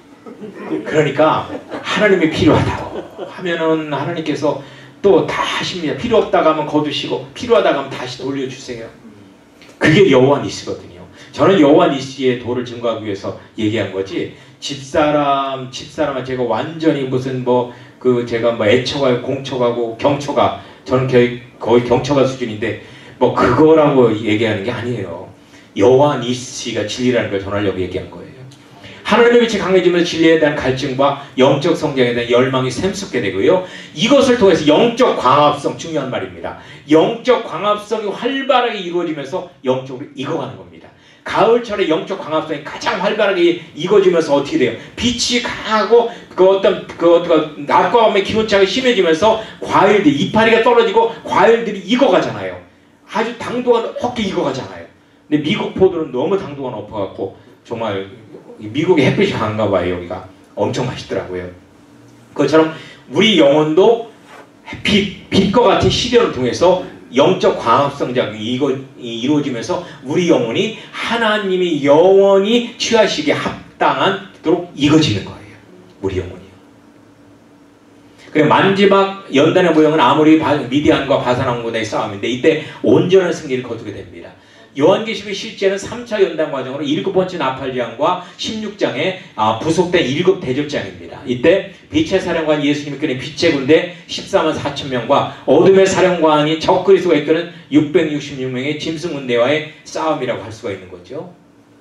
그러니까 하나님이 필요하다고 하면은 하나님께서 또 다 하십니다. 필요 없다가 하면 거두시고 필요하다가 하면 다시 돌려주세요. 그게 여호와 니스거든요. 저는 여호와 니스의 도를 증거하기 위해서 얘기한 거지, 집사람 집사람은 제가 완전히 무슨 뭐 그 제가 뭐 애처가 공처가고 경처가, 저는 거의, 거의 경처가 수준인데 뭐 그거라고 얘기하는 게 아니에요. 여호와 니스가 진리라는 걸 전하려고 얘기한 거예요. 하나님의 빛이 강해지면서 진리에 대한 갈증과 영적 성장에 대한 열망이 샘솟게 되고요. 이것을 통해서 영적 광합성, 중요한 말입니다. 영적 광합성이 활발하게 이루어지면서 영적으로 익어가는 겁니다. 가을철에 영적 광합성이 가장 활발하게 익어지면서 어떻게 돼요? 빛이 강하고 그 어떤 그 어떤 낮과 밤의 기온차가 심해지면서 과일들이, 이파리가 떨어지고 과일들이 익어가잖아요. 아주 당도가 높게 익어가잖아요. 근데 미국 포도는 너무 당도가 높아갖고 정말 미국의 햇빛이 강한가 봐요. 여기가 엄청 맛있더라고요. 그것처럼 우리 영혼도 빛, 빛과 같은 시련을 통해서 영적 광합성 작용이 이거, 이루어지면서 우리 영혼이 하나님이 영원히 취하시기에 합당한도록 익어지는 거예요. 우리 영혼이요. 그리고 마지막 연단의 모형은 아모리 미디안과 바산왕군의 싸움인데 이때 온전한 승리를 거두게 됩니다. 요한계시록의 실제는 삼 차 연단 과정으로 일곱 번째 나팔장과 십육 장에 부속된 일곱 대접장입니다. 이때 빛의 사령관 예수님이 이끄는 빛의 군대 십사만 사천 명과 어둠의 사령관이 적그리스도가 이끄는 육백육십육 명의 짐승 군대와의 싸움이라고 할 수가 있는 거죠.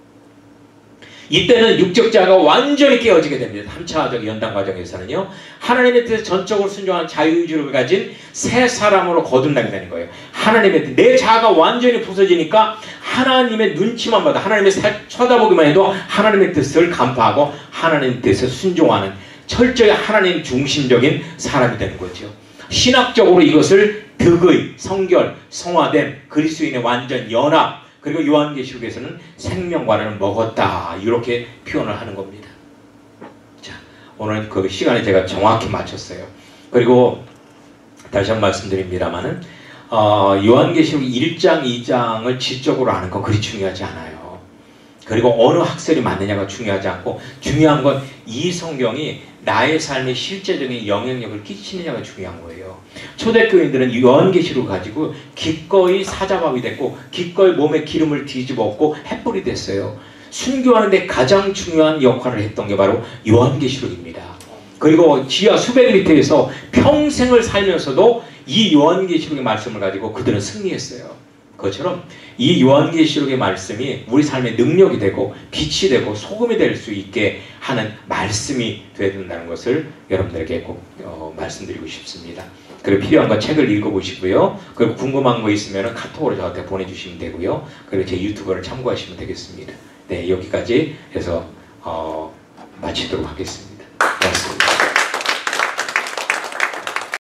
이때는 육적자가 완전히 깨어지게 됩니다. 삼 차적 연단 과정에서는요. 하나님의 뜻에 전적으로 순종한 자유의지를 가진 새 사람으로 거듭나게 되는 거예요. 하나님의 뜻, 내 자아가 완전히 부서지니까 하나님의 눈치만 봐도, 하나님의 살, 쳐다보기만 해도 하나님의 뜻을 간파하고 하나님의 뜻에 순종하는 철저히 하나님 중심적인 사람이 되는 거죠. 신학적으로 이것을 득의, 성결, 성화됨, 그리스도인의 완전 연합, 그리고 요한계시록에서는 생명과를 먹었다, 이렇게 표현을 하는 겁니다. 자, 오늘 그 시간에 제가 정확히 맞췄어요. 그리고 다시 한번 말씀드립니다만은 어, 요한계시록 일 장, 이 장을 지적으로 아는 건 그리 중요하지 않아요. 그리고 어느 학설이 맞느냐가 중요하지 않고, 중요한 건 이 성경이 나의 삶에 실제적인 영향력을 끼치느냐가 중요한 거예요. 초대교인들은 요한계시록을 가지고 기꺼이 사자밥이 됐고 기꺼이 몸에 기름을 뒤집었고 햇불이 됐어요. 순교하는데 가장 중요한 역할을 했던 게 바로 요한계시록입니다. 그리고 지하 수백 미터에서 평생을 살면서도 이 요한계시록의 말씀을 가지고 그들은 승리했어요. 그것처럼 이 요한계시록의 말씀이 우리 삶의 능력이 되고 빛이 되고 소금이 될 수 있게 하는 말씀이 되어야 된다는 것을 여러분들에게 꼭 어, 말씀드리고 싶습니다. 그리고 필요한 건 책을 읽어보시고요. 그리고 궁금한 거 있으면 카톡으로 저한테 보내주시면 되고요. 그리고 제 유튜브를 참고하시면 되겠습니다. 네, 여기까지 해서 어, 마치도록 하겠습니다.